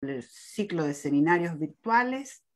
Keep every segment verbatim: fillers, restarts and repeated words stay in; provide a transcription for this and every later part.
el ciclo de seminarios virtuales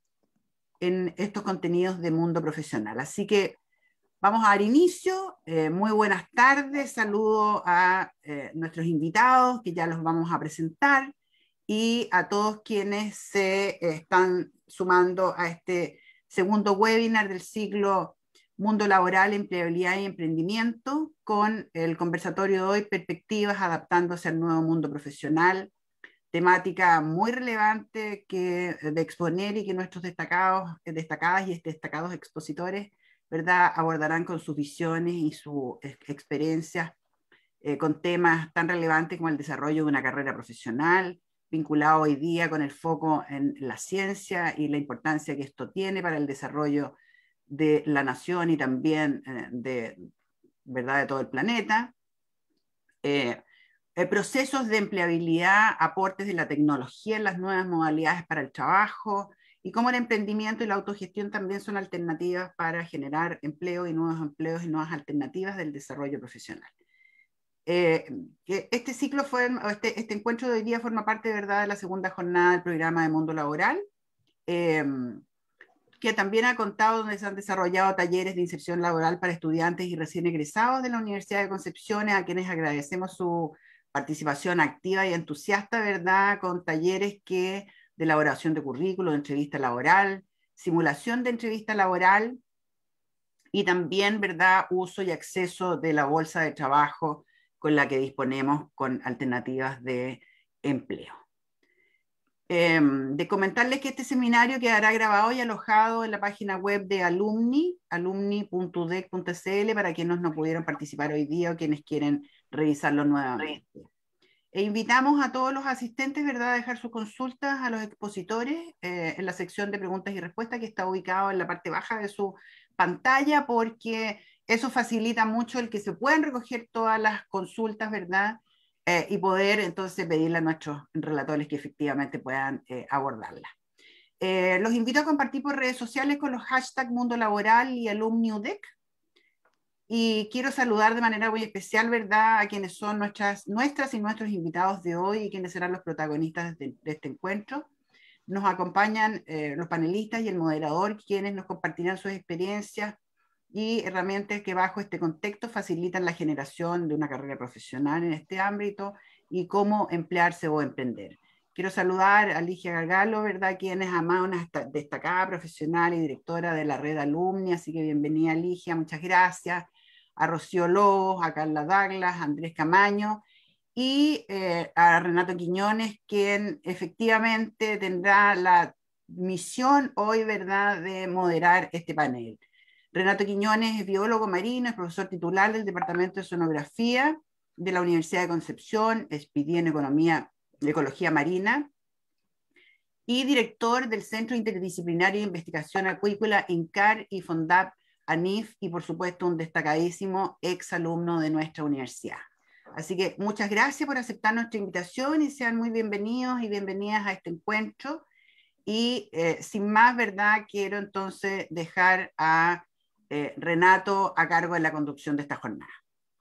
en estos contenidos de mundo profesional. Así que vamos a dar inicio. Eh, muy buenas tardes, saludo a eh, nuestros invitados, que ya los vamos a presentar, y a todos quienes se eh, están sumando a este segundo webinar del ciclo Mundo Laboral, Empleabilidad y Emprendimiento, con el conversatorio de hoy, Perspectivas adaptándose al nuevo mundo profesional, temática muy relevante que, de exponer y que nuestros destacados, destacadas y destacados expositores, ¿verdad?, abordarán con sus visiones y sus experiencias eh, con temas tan relevantes como el desarrollo de una carrera profesional, vinculado hoy día con el foco en la ciencia y la importancia que esto tiene para el desarrollo de la nación y también eh, de, ¿verdad?, de todo el planeta. Eh, eh, procesos de empleabilidad, aportes de la tecnología en las nuevas modalidades para el trabajo, y cómo el emprendimiento y la autogestión también son alternativas para generar empleo y nuevos empleos y nuevas alternativas del desarrollo profesional. Eh, este ciclo fue, este, este encuentro de hoy día forma parte, de verdad, de la segunda jornada del programa de Mundo Laboral, eh, que también ha contado donde se han desarrollado talleres de inserción laboral para estudiantes y recién egresados de la Universidad de Concepción, a quienes agradecemos su participación activa y entusiasta, ¿verdad?, con talleres que, de elaboración de currículo, de entrevista laboral, simulación de entrevista laboral, y también, ¿verdad?, uso y acceso de la bolsa de trabajo con la que disponemos con alternativas de empleo. Eh, de comentarles que este seminario quedará grabado y alojado en la página web de Alumni, alumni punto u d e c punto c l, para quienes no pudieron participar hoy día o quienes quieren revisarlo nuevamente. E invitamos a todos los asistentes, ¿verdad?, a dejar sus consultas a los expositores eh, en la sección de preguntas y respuestas que está ubicado en la parte baja de su pantalla, porque eso facilita mucho el que se puedan recoger todas las consultas, ¿verdad?, Eh, y poder entonces pedirle a nuestros relatores que efectivamente puedan eh, abordarla. Eh, los invito a compartir por redes sociales con los hashtags Mundo Laboral y Alumni U D E C. Y quiero saludar de manera muy especial, ¿verdad?, a quienes son nuestras, nuestras y nuestros invitados de hoy y quienes serán los protagonistas de, de este encuentro. Nos acompañan eh, los panelistas y el moderador, quienes nos compartirán sus experiencias y herramientas que bajo este contexto facilitan la generación de una carrera profesional en este ámbito y cómo emplearse o emprender. Quiero saludar a Ligia Gargalo, ¿verdad?, quien es además una destacada profesional y directora de la red Alumni, así que bienvenida, Ligia, muchas gracias. A Rocío Lobos, a Carla Douglas, a Andrés Camaño y eh, a Renato Quiñones, quien efectivamente tendrá la misión hoy, ¿verdad?, de moderar este panel. Renato Quiñones es biólogo marino, es profesor titular del Departamento de Oceanografía de la Universidad de Concepción, es P D en Economía, Ecología Marina, y director del Centro Interdisciplinario de Investigación Acuícola INCAR y FONDAP ANIF, y por supuesto un destacadísimo ex alumno de nuestra universidad. Así que muchas gracias por aceptar nuestra invitación y sean muy bienvenidos y bienvenidas a este encuentro. Y eh, sin más, ¿verdad?, quiero entonces dejar a eh, Renato a cargo de la conducción de esta jornada.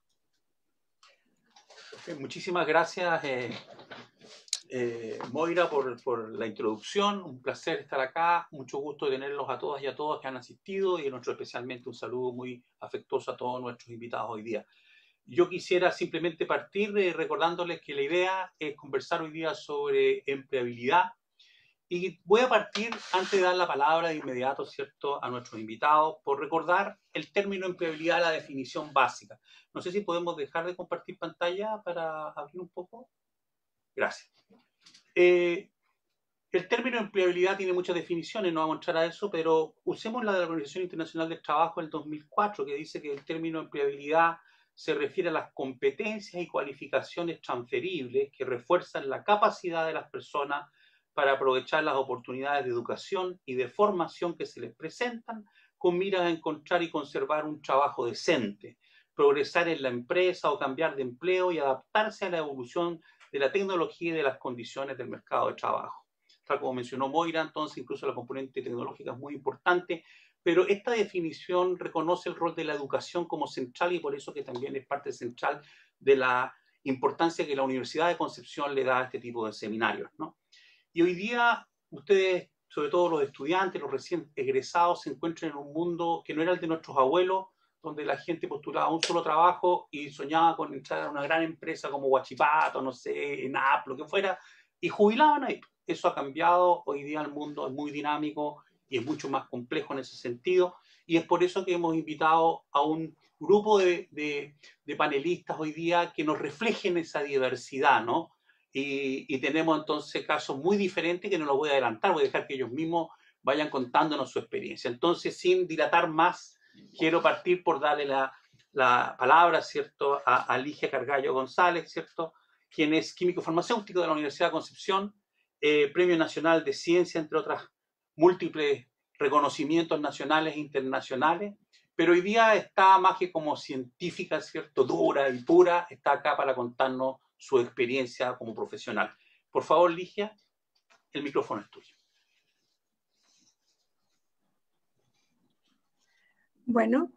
Muchísimas gracias, eh, eh, Moira, por, por la introducción. Un placer estar acá. Mucho gusto de tenerlos a todas y a todos que han asistido, y a nosotros especialmente un saludo muy afectuoso a todos nuestros invitados hoy día. Yo quisiera simplemente partir eh, recordándoles que la idea es conversar hoy día sobre empleabilidad. Y voy a partir, antes de dar la palabra de inmediato, ¿cierto?, a nuestros invitados, por recordar el término empleabilidad, la definición básica. No sé si podemos dejar de compartir pantalla para abrir un poco. Gracias. Eh, el término empleabilidad tiene muchas definiciones, no vamos a entrar a eso, pero usemos la de la Organización Internacional del Trabajo del dos mil cuatro, que dice que el término empleabilidad se refiere a las competencias y cualificaciones transferibles que refuerzan la capacidad de las personas para aprovechar las oportunidades de educación y de formación que se les presentan, con miras a encontrar y conservar un trabajo decente, progresar en la empresa o cambiar de empleo y adaptarse a la evolución de la tecnología y de las condiciones del mercado de trabajo. Tal como mencionó Moira, entonces incluso la componente tecnológica es muy importante, pero esta definición reconoce el rol de la educación como central, y por eso que también es parte central de la importancia que la Universidad de Concepción le da a este tipo de seminarios, ¿no? Y hoy día ustedes, sobre todo los estudiantes, los recién egresados, se encuentran en un mundo que no era el de nuestros abuelos, donde la gente postulaba un solo trabajo y soñaba con entrar a una gran empresa como Huachipato, no sé, en App, lo que fuera, y jubilaban ahí. Eso ha cambiado, hoy día el mundo es muy dinámico y es mucho más complejo en ese sentido, y es por eso que hemos invitado a un grupo de, de, de panelistas hoy día que nos reflejen esa diversidad, ¿no? Y, y tenemos entonces casos muy diferentes que no los voy a adelantar, voy a dejar que ellos mismos vayan contándonos su experiencia. Entonces, sin dilatar más, quiero partir por darle la, la palabra, ¿cierto?, a, a Ligia Cargallo González, ¿cierto?, quien es químico farmacéutico de la Universidad de Concepción, eh, Premio Nacional de Ciencia, entre otras múltiples reconocimientos nacionales e internacionales, pero hoy día está más que como científica, ¿cierto?, dura y pura, está acá para contarnos su experiencia como profesional. Por favor, Ligia, el micrófono es tuyo. Bueno,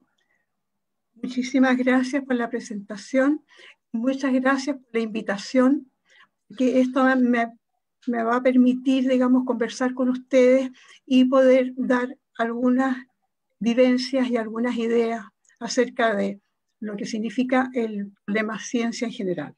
muchísimas gracias por la presentación. Muchas gracias por la invitación, que esto me, me va a permitir, digamos, conversar con ustedes y poder dar algunas vivencias y algunas ideas acerca de lo que significa el problema ciencia en general.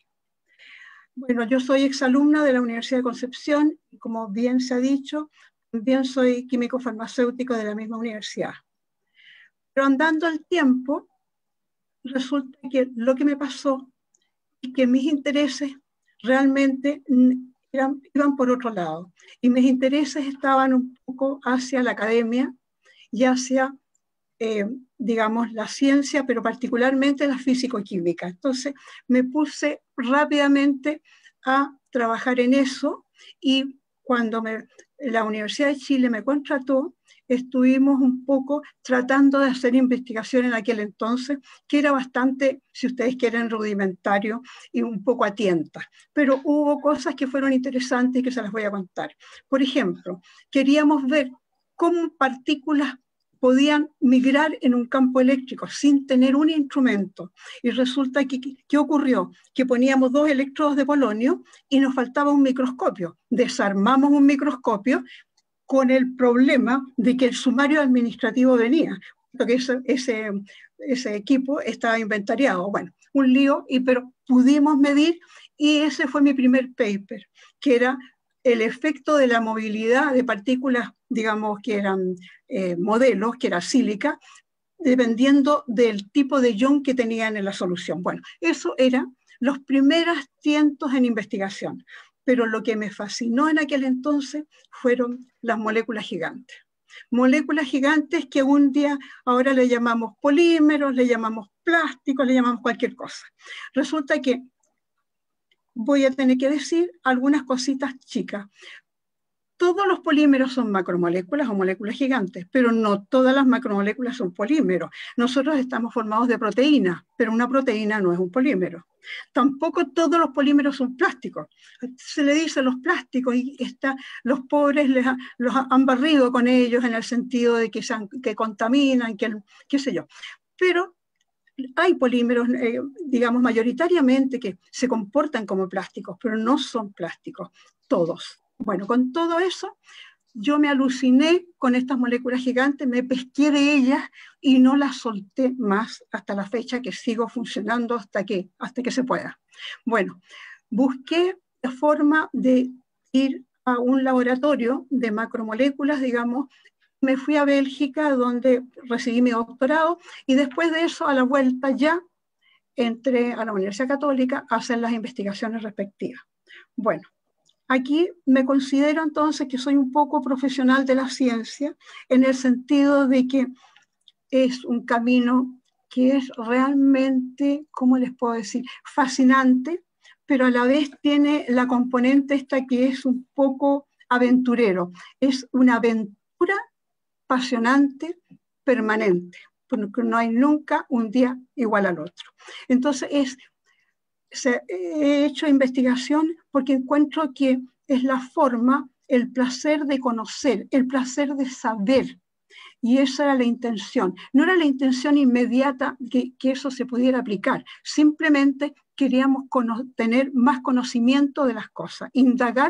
Bueno, yo soy exalumna de la Universidad de Concepción y, como bien se ha dicho, también soy químico farmacéutico de la misma universidad. Pero andando el tiempo, resulta que lo que me pasó es que mis intereses realmente eran, iban por otro lado. Y mis intereses estaban un poco hacia la academia y hacia, eh, digamos, la ciencia, pero particularmente la físico-química. Entonces me puse rápidamente a trabajar en eso y cuando me, la Universidad de Chile me contrató, estuvimos un poco tratando de hacer investigación en aquel entonces, que era bastante, si ustedes quieren, rudimentario y un poco a tientas. Pero hubo cosas que fueron interesantes y que se las voy a contar. Por ejemplo, queríamos ver cómo partículas podían migrar en un campo eléctrico sin tener un instrumento. Y resulta que, ¿qué ocurrió? Que poníamos dos electrodos de polonio y nos faltaba un microscopio. Desarmamos un microscopio con el problema de que el sumario administrativo venía, porque ese, ese, ese equipo estaba inventariado. Bueno, un lío, y, pero pudimos medir y ese fue mi primer paper, que era el efecto de la movilidad de partículas, digamos, que eran eh, modelos, que era sílica, dependiendo del tipo de ion que tenían en la solución. Bueno, eso eran los primeros cientos en investigación. Pero lo que me fascinó en aquel entonces fueron las moléculas gigantes. Moléculas gigantes que un día ahora le llamamos polímeros, le llamamos plásticos, le llamamos cualquier cosa. Resulta que voy a tener que decir algunas cositas chicas. Todos los polímeros son macromoléculas o moléculas gigantes, pero no todas las macromoléculas son polímeros. Nosotros estamos formados de proteínas, pero una proteína no es un polímero. Tampoco todos los polímeros son plásticos. Se le dice los plásticos y está, los pobres les ha, los han barrido con ellos en el sentido de que, sean, que contaminan, que qué sé yo. Pero hay polímeros, eh, digamos, mayoritariamente que se comportan como plásticos, pero no son plásticos, todos. Bueno, con todo eso, yo me aluciné con estas moléculas gigantes, me pesqué de ellas y no las solté más hasta la fecha, que sigo funcionando hasta que, hasta que se pueda. Bueno, busqué la forma de ir a un laboratorio de macromoléculas, digamos. Me fui a Bélgica, donde recibí mi doctorado, y después de eso, a la vuelta ya, entré a la Universidad Católica a hacer las investigaciones respectivas. Bueno, aquí me considero entonces que soy un poco profesional de la ciencia, en el sentido de que es un camino que es realmente, ¿cómo les puedo decir?, fascinante, pero a la vez tiene la componente esta que es un poco aventurero. Es una aventura apasionante, permanente, porque no hay nunca un día igual al otro. Entonces, es, se, he hecho investigación porque encuentro que es la forma, el placer de conocer, el placer de saber, y esa era la intención. No era la intención inmediata que, que eso se pudiera aplicar, simplemente queríamos tener más conocimiento de las cosas, indagar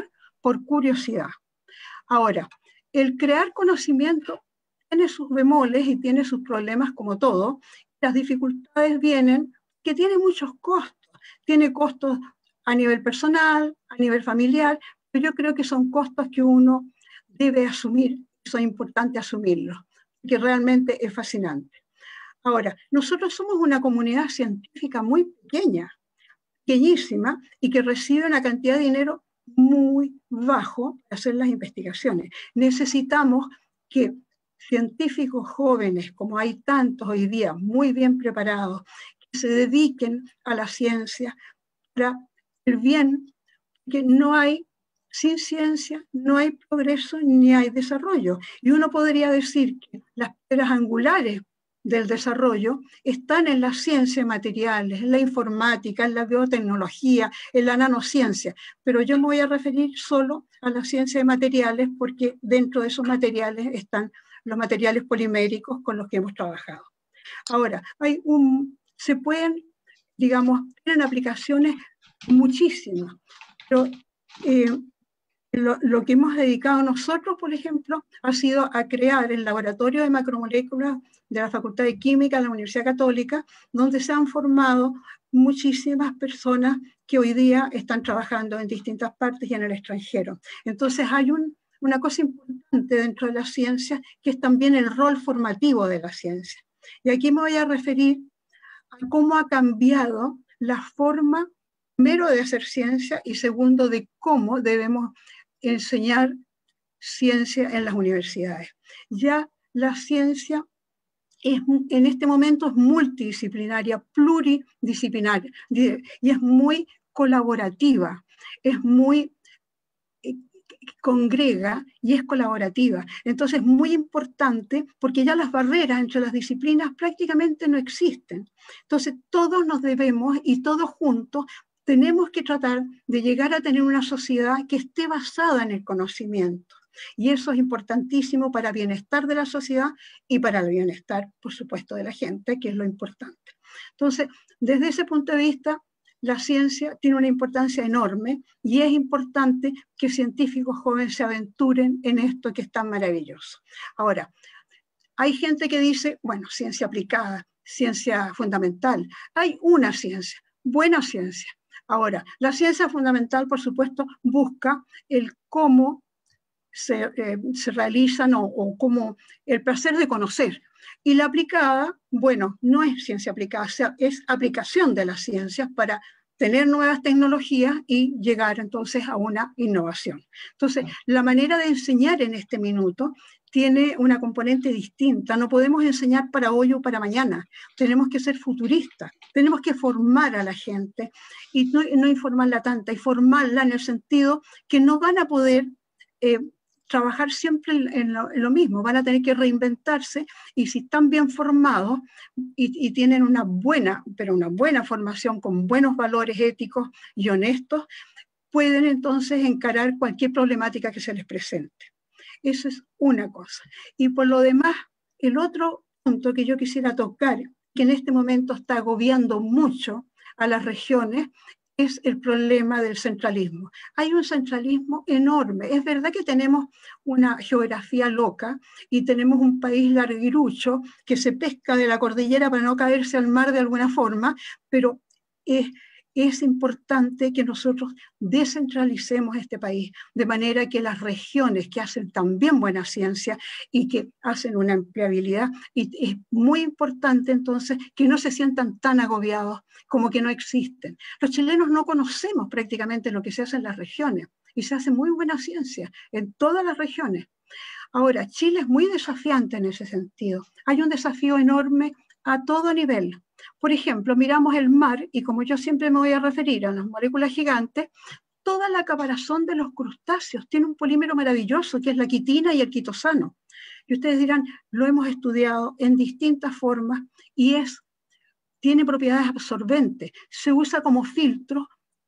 por curiosidad. Ahora, el crear conocimiento tiene sus bemoles y tiene sus problemas como todo. Las dificultades vienen que tiene muchos costos. Tiene costos a nivel personal, a nivel familiar, pero yo creo que son costos que uno debe asumir, son importantes asumirlos, que realmente es fascinante. Ahora, nosotros somos una comunidad científica muy pequeña, pequeñísima, y que recibe una cantidad de dinero muy bajo para hacer las investigaciones. Necesitamos que científicos jóvenes, como hay tantos hoy día, muy bien preparados, que se dediquen a la ciencia para el bien, que no hay, sin ciencia, no hay progreso ni hay desarrollo. Y uno podría decir que las piedras angulares del desarrollo están en la ciencia de materiales, en la informática, en la biotecnología, en la nanociencia, pero yo me voy a referir solo a la ciencia de materiales porque dentro de esos materiales están los materiales poliméricos con los que hemos trabajado. Ahora, hay un, se pueden, digamos, tienen aplicaciones muchísimas, pero eh, lo, lo que hemos dedicado nosotros, por ejemplo, ha sido a crear el laboratorio de macromoléculas de la Facultad de Química de la Universidad Católica, donde se han formado muchísimas personas que hoy día están trabajando en distintas partes y en el extranjero. Entonces hay un, una cosa importante dentro de la ciencia, que es también el rol formativo de la ciencia. Y aquí me voy a referir a cómo ha cambiado la forma, primero, de hacer ciencia y segundo, de cómo debemos enseñar ciencia en las universidades. Ya la ciencia es, en este momento es multidisciplinaria, pluridisciplinaria, y es muy colaborativa, es muy congrega y es colaborativa. Entonces es muy importante porque ya las barreras entre las disciplinas prácticamente no existen. Entonces todos nos debemos y todos juntos tenemos que tratar de llegar a tener una sociedad que esté basada en el conocimiento. Y eso es importantísimo para el bienestar de la sociedad y para el bienestar, por supuesto, de la gente, que es lo importante. Entonces, desde ese punto de vista, la ciencia tiene una importancia enorme y es importante que científicos jóvenes se aventuren en esto que es tan maravilloso. Ahora, hay gente que dice, bueno, ciencia aplicada, ciencia fundamental. Hay una ciencia, buena ciencia. Ahora, la ciencia fundamental, por supuesto, busca el cómo se, eh, se realizan o, o cómo el placer de conocer. Y la aplicada, bueno, no es ciencia aplicada, es aplicación de las ciencias para tener nuevas tecnologías y llegar entonces a una innovación. Entonces, la manera de enseñar en este minuto tiene una componente distinta. No podemos enseñar para hoy o para mañana. Tenemos que ser futuristas. Tenemos que formar a la gente y no, no informarla tanta, y formarla en el sentido que no van a poder eh, trabajar siempre en lo, en lo mismo, van a tener que reinventarse, y si están bien formados y, y tienen una buena, pero una buena formación con buenos valores éticos y honestos, pueden entonces encarar cualquier problemática que se les presente. Eso es una cosa. Y por lo demás, el otro punto que yo quisiera tocar, que en este momento está agobiando mucho a las regiones, es el problema del centralismo. Hay un centralismo enorme. Es verdad que tenemos una geografía loca y tenemos un país larguirucho que se pesca de la cordillera para no caerse al mar de alguna forma, pero es, es importante que nosotros descentralicemos este país, de manera que las regiones que hacen también buena ciencia y que hacen una empleabilidad, y es muy importante entonces que no se sientan tan agobiados como que no existen. Los chilenos no conocemos prácticamente lo que se hace en las regiones, y se hace muy buena ciencia en todas las regiones. Ahora, Chile es muy desafiante en ese sentido. Hay un desafío enorme a todo nivel. Por ejemplo, miramos el mar, y como yo siempre me voy a referir a las moléculas gigantes, toda la caparazón de los crustáceos tiene un polímero maravilloso, que es la quitina y el quitosano. Y ustedes dirán, lo hemos estudiado en distintas formas, y es, tiene propiedades absorbentes. Se usa como filtro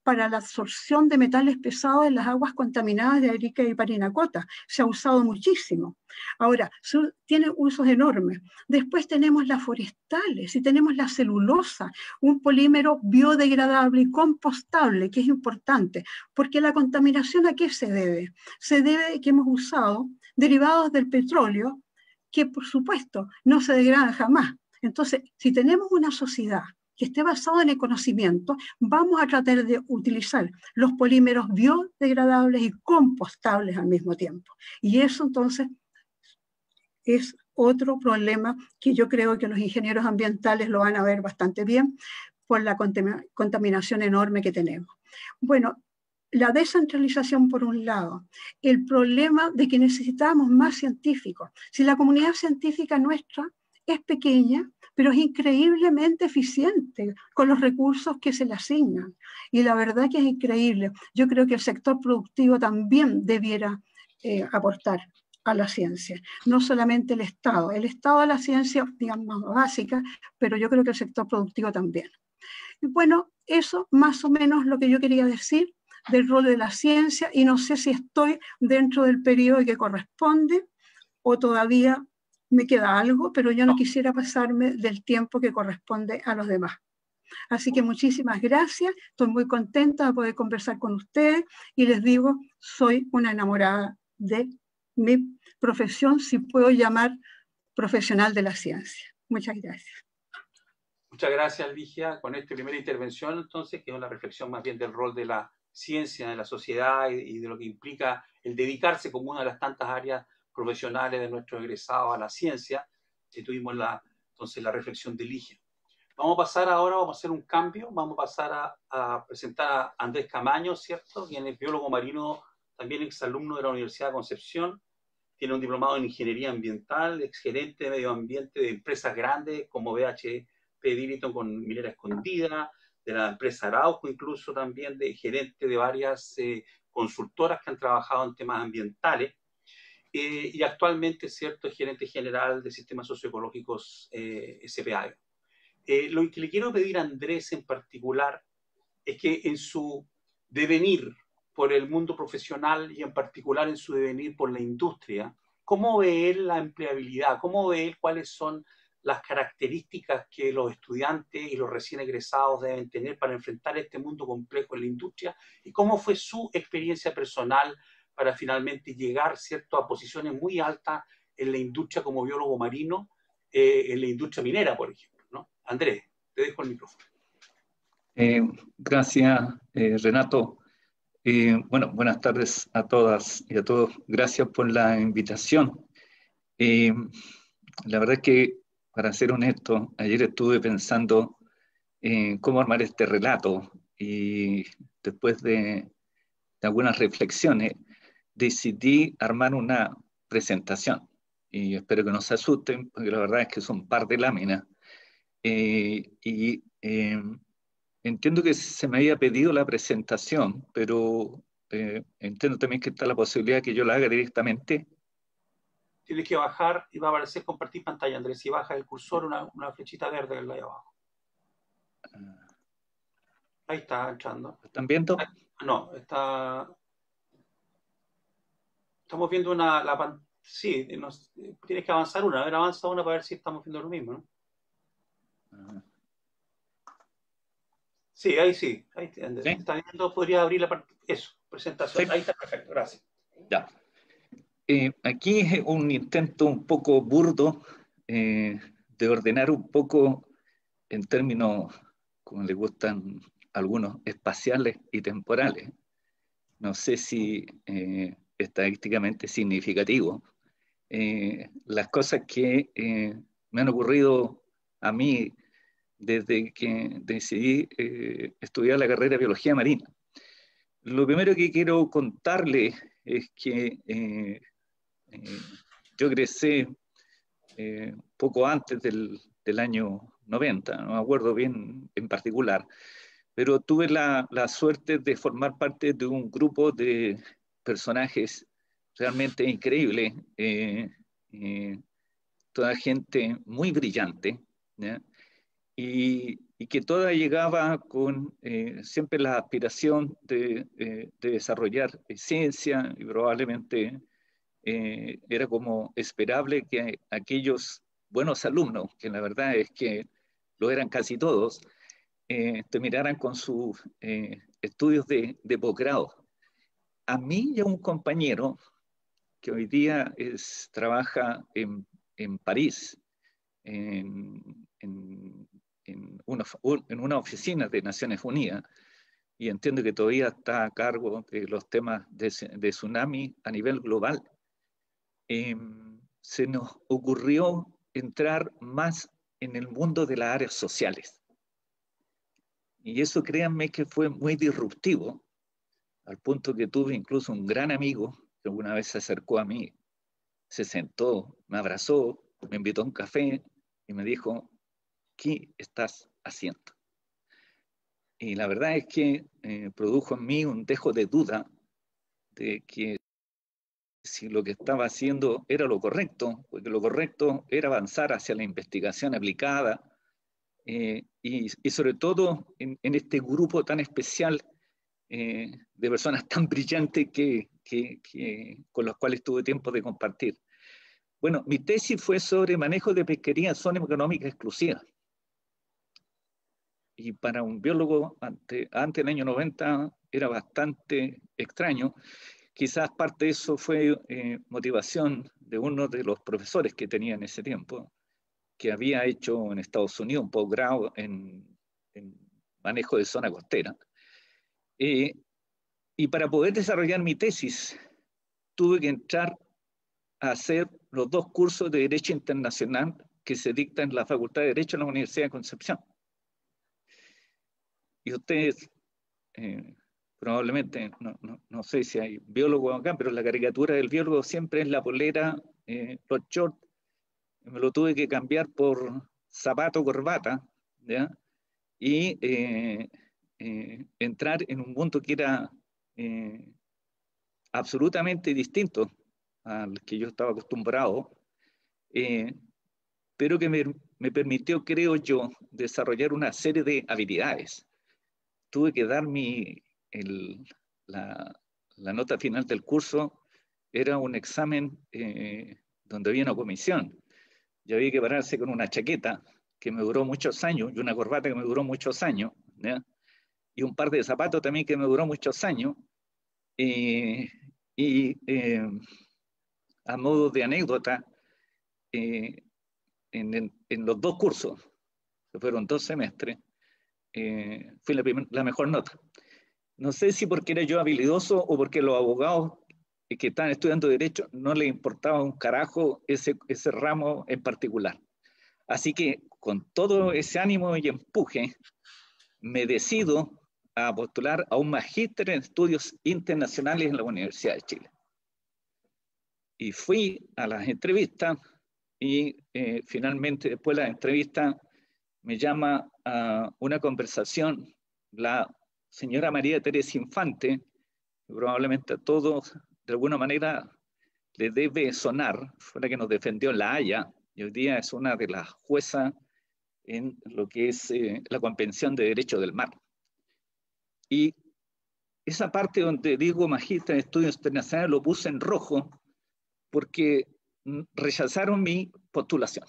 para la absorción de metales pesados en las aguas contaminadas de Arica y Parinacota. Se ha usado muchísimo. Ahora, su, tiene usos enormes. Después tenemos las forestales y tenemos la celulosa, un polímero biodegradable y compostable, que es importante, porque la contaminación, ¿a qué se debe? Se debe a que hemos usado derivados del petróleo que, por supuesto, no se degradan jamás. Entonces, si tenemos una sociedad que esté basada en el conocimiento, vamos a tratar de utilizar los polímeros biodegradables y compostables al mismo tiempo. Y eso entonces es otro problema que yo creo que los ingenieros ambientales lo van a ver bastante bien por la contaminación enorme que tenemos. Bueno, la descentralización por un lado, el problema de que necesitamos más científicos. Si la comunidad científica nuestra es pequeña, pero es increíblemente eficiente con los recursos que se le asignan. Y la verdad que es increíble. Yo creo que el sector productivo también debiera eh, aportar a la ciencia, no solamente el Estado. El Estado a la ciencia, digamos, básica, pero yo creo que el sector productivo también. Y bueno, eso más o menos lo que yo quería decir del rol de la ciencia, y no sé si estoy dentro del periodo que corresponde o todavía me queda algo, pero yo no quisiera pasarme del tiempo que corresponde a los demás. Así que muchísimas gracias, estoy muy contenta de poder conversar con ustedes y les digo, soy una enamorada de mi profesión, si puedo llamar profesional de la ciencia. Muchas gracias. Muchas gracias, Ligia, con esta primera intervención, entonces, que es una reflexión más bien del rol de la ciencia en la sociedad y, y de lo que implica el dedicarse como una de las tantas áreas profesionales de nuestros egresados a la ciencia, que tuvimos la, entonces la reflexión de Ligia. Vamos a pasar ahora, vamos a hacer un cambio, vamos a pasar a, a presentar a Andrés Camaño, ¿cierto? Quien es biólogo marino, también exalumno de la Universidad de Concepción, tiene un diplomado en Ingeniería Ambiental, exgerente de medio ambiente de empresas grandes como B H P Billiton con Minera Escondida, de la empresa Arauco incluso también, de gerente de varias eh, consultoras que han trabajado en temas ambientales. Eh, y actualmente, cierto, es gerente general de sistemas socioecológicos eh, S P A. Eh, lo que le quiero pedir a Andrés en particular es que en su devenir por el mundo profesional y en particular en su devenir por la industria, ¿cómo ve él la empleabilidad? ¿Cómo ve él cuáles son las características que los estudiantes y los recién egresados deben tener para enfrentar este mundo complejo en la industria? ¿Y cómo fue su experiencia personal para finalmente llegar, ¿cierto?, a posiciones muy altas en la industria como biólogo marino, eh, en la industria minera, por ejemplo, ¿no? Andrés, te dejo el micrófono. Eh, gracias, eh, Renato. Eh, bueno, buenas tardes a todas y a todos. Gracias por la invitación. Eh, la verdad es que, para ser honesto, ayer estuve pensando en cómo armar este relato y después de, de algunas reflexiones decidí armar una presentación. Y espero que no se asusten, porque la verdad es que son un par de láminas. Eh, y eh, entiendo que se me había pedido la presentación, pero eh, entiendo también que está la posibilidad que yo la haga directamente. Tienes que bajar y va a aparecer compartir pantalla, Andrés. Si bajas el cursor, una, una flechita verde que hay abajo. Ahí está entrando. ¿Están viendo? Ahí, no, está... Estamos viendo una... La, sí, nos, tienes que avanzar una. A ver, avanza una para ver si estamos viendo lo mismo, ¿no? Uh, Sí, ahí sí. Ahí ¿sí? Está viendo, podría abrir la parte... Eso, presentación. Sí. Ahí está, perfecto, gracias. Ya. Eh, aquí es un intento un poco burdo eh, de ordenar un poco en términos, como le gustan a algunos, espaciales y temporales. No sé si eh, estadísticamente significativo. Eh, las cosas que eh, me han ocurrido a mí desde que decidí eh, estudiar la carrera de Biología Marina. Lo primero que quiero contarles es que eh, eh, yo egresé eh, poco antes del, del año noventa, no me acuerdo bien en particular, pero tuve la, la suerte de formar parte de un grupo de personajes realmente increíbles, eh, eh, toda gente muy brillante, ¿ya? y, y que toda llegaba con eh, siempre la aspiración de, eh, de desarrollar eh, ciencia, y probablemente eh, era como esperable que aquellos buenos alumnos, que la verdad es que lo eran casi todos, eh, terminaran con sus eh, estudios de, de posgrado. A mí y a un compañero que hoy día es, trabaja en, en París, en, en, en, una, en una oficina de Naciones Unidas, y entiendo que todavía está a cargo de los temas de, de tsunami a nivel global, eh, se nos ocurrió entrar más en el mundo de las áreas sociales. Y eso, créanme, que fue muy disruptivo, al punto que tuve incluso un gran amigo que una vez se acercó a mí, se sentó, me abrazó, me invitó a un café y me dijo, ¿qué estás haciendo? Y la verdad es que eh, produjo en mí un dejo de duda de que si lo que estaba haciendo era lo correcto, porque lo correcto era avanzar hacia la investigación aplicada, eh, y, y sobre todo en, en este grupo tan especial eh, de personas tan brillantes que, que, que, con los cuales tuve tiempo de compartir. Bueno, mi tesis fue sobre manejo de pesquería en zona económica exclusiva. Y para un biólogo ante, antes del año noventa era bastante extraño. Quizás parte de eso fue eh, motivación de uno de los profesores que tenía en ese tiempo, que había hecho en Estados Unidos un posgrado en, en manejo de zona costera. Eh, y para poder desarrollar mi tesis, tuve que entrar a hacer los dos cursos de Derecho Internacional que se dictan en la Facultad de Derecho de la Universidad de Concepción. Y ustedes, eh, probablemente, no, no, no sé si hay biólogos acá, pero la caricatura del biólogo siempre es la polera, eh, los shorts. Me lo tuve que cambiar por zapato, corbata, ¿ya? Y eh, eh, entrar en un mundo que era eh, absolutamente distinto al que yo estaba acostumbrado, eh, pero que me, me permitió, creo yo, desarrollar una serie de habilidades. Tuve que dar mi, el, la, la nota final del curso, era un examen eh, donde había una comisión. Y había que pararse con una chaqueta que me duró muchos años y una corbata que me duró muchos años, ¿ya? Y un par de zapatos también que me duró muchos años. Eh, y eh, a modo de anécdota, eh, en, en, en los dos cursos, que fueron dos semestres, eh, fui la, primer, la mejor nota. No sé si porque era yo habilidoso o porque los abogados que estaban estudiando Derecho no les importaba un carajo ese, ese ramo en particular. Así que con todo ese ánimo y empuje, me decido a postular a un magíster en estudios internacionales en la Universidad de Chile. Y fui a las entrevistas y eh, finalmente después de la entrevista me llama a una conversación la señora María Teresa Infante, que probablemente a todos de alguna manera le debe sonar, fue la que nos defendió en La Haya, y hoy día es una de las juezas en lo que es eh, la Convención de Derecho del Mar. Y esa parte donde digo magíster en estudios internacionales lo puse en rojo porque rechazaron mi postulación.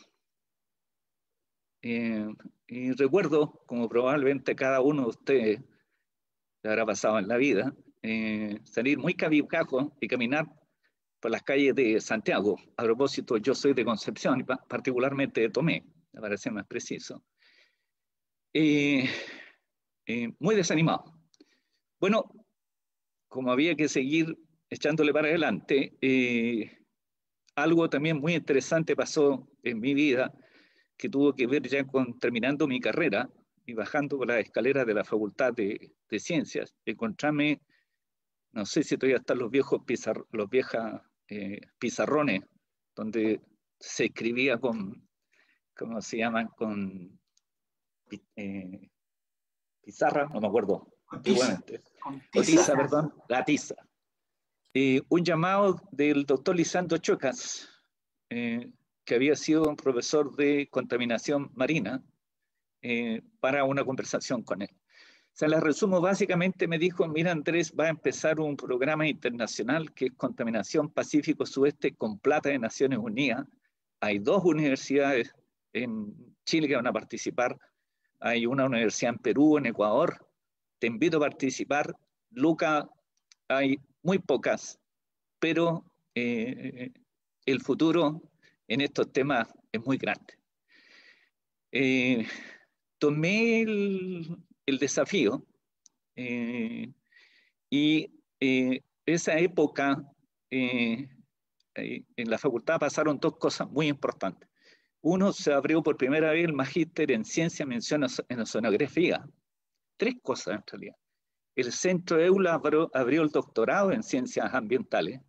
Eh, y recuerdo, como probablemente cada uno de ustedes le habrá pasado en la vida, eh, salir muy cabizbajo y caminar por las calles de Santiago. A propósito, yo soy de Concepción y particularmente de Tomé, para ser más preciso. Eh, eh, muy desanimado. Bueno, como había que seguir echándole para adelante, eh, algo también muy interesante pasó en mi vida que tuvo que ver ya con terminando mi carrera y bajando por las escaleras de la Facultad de, de Ciencias, encontrarme, no sé si todavía están los viejos pizar, los viejas eh, pizarrones, donde se escribía con, ¿cómo se llaman? Con eh, pizarra, no me acuerdo, antiguamente. Con O tiza, tiza. perdón, la tiza. Eh, un llamado del doctor Lisandro Chocas, eh, que había sido un profesor de contaminación marina eh, para una conversación con él. O sea, les resumo, básicamente me dijo, mira Andrés, va a empezar un programa internacional que es Contaminación Pacífico Sudeste con plata de Naciones Unidas. Hay dos universidades en Chile que van a participar. Hay una universidad en Perú, en Ecuador. Te invito a participar. Luca, hay muy pocas, pero eh, el futuro en estos temas es muy grande. Eh, tomé el, el desafío eh, y eh, esa época eh, eh, en la facultad pasaron dos cosas muy importantes. Uno, se abrió por primera vez el magíster en ciencia mención en oceanografía. Tres cosas en realidad. El centro EULA abrió, abrió el doctorado en ciencias ambientales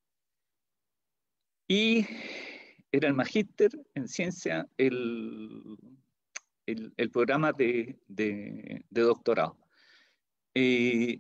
y era el magíster en ciencia el, el, el programa de, de, de doctorado. Eh,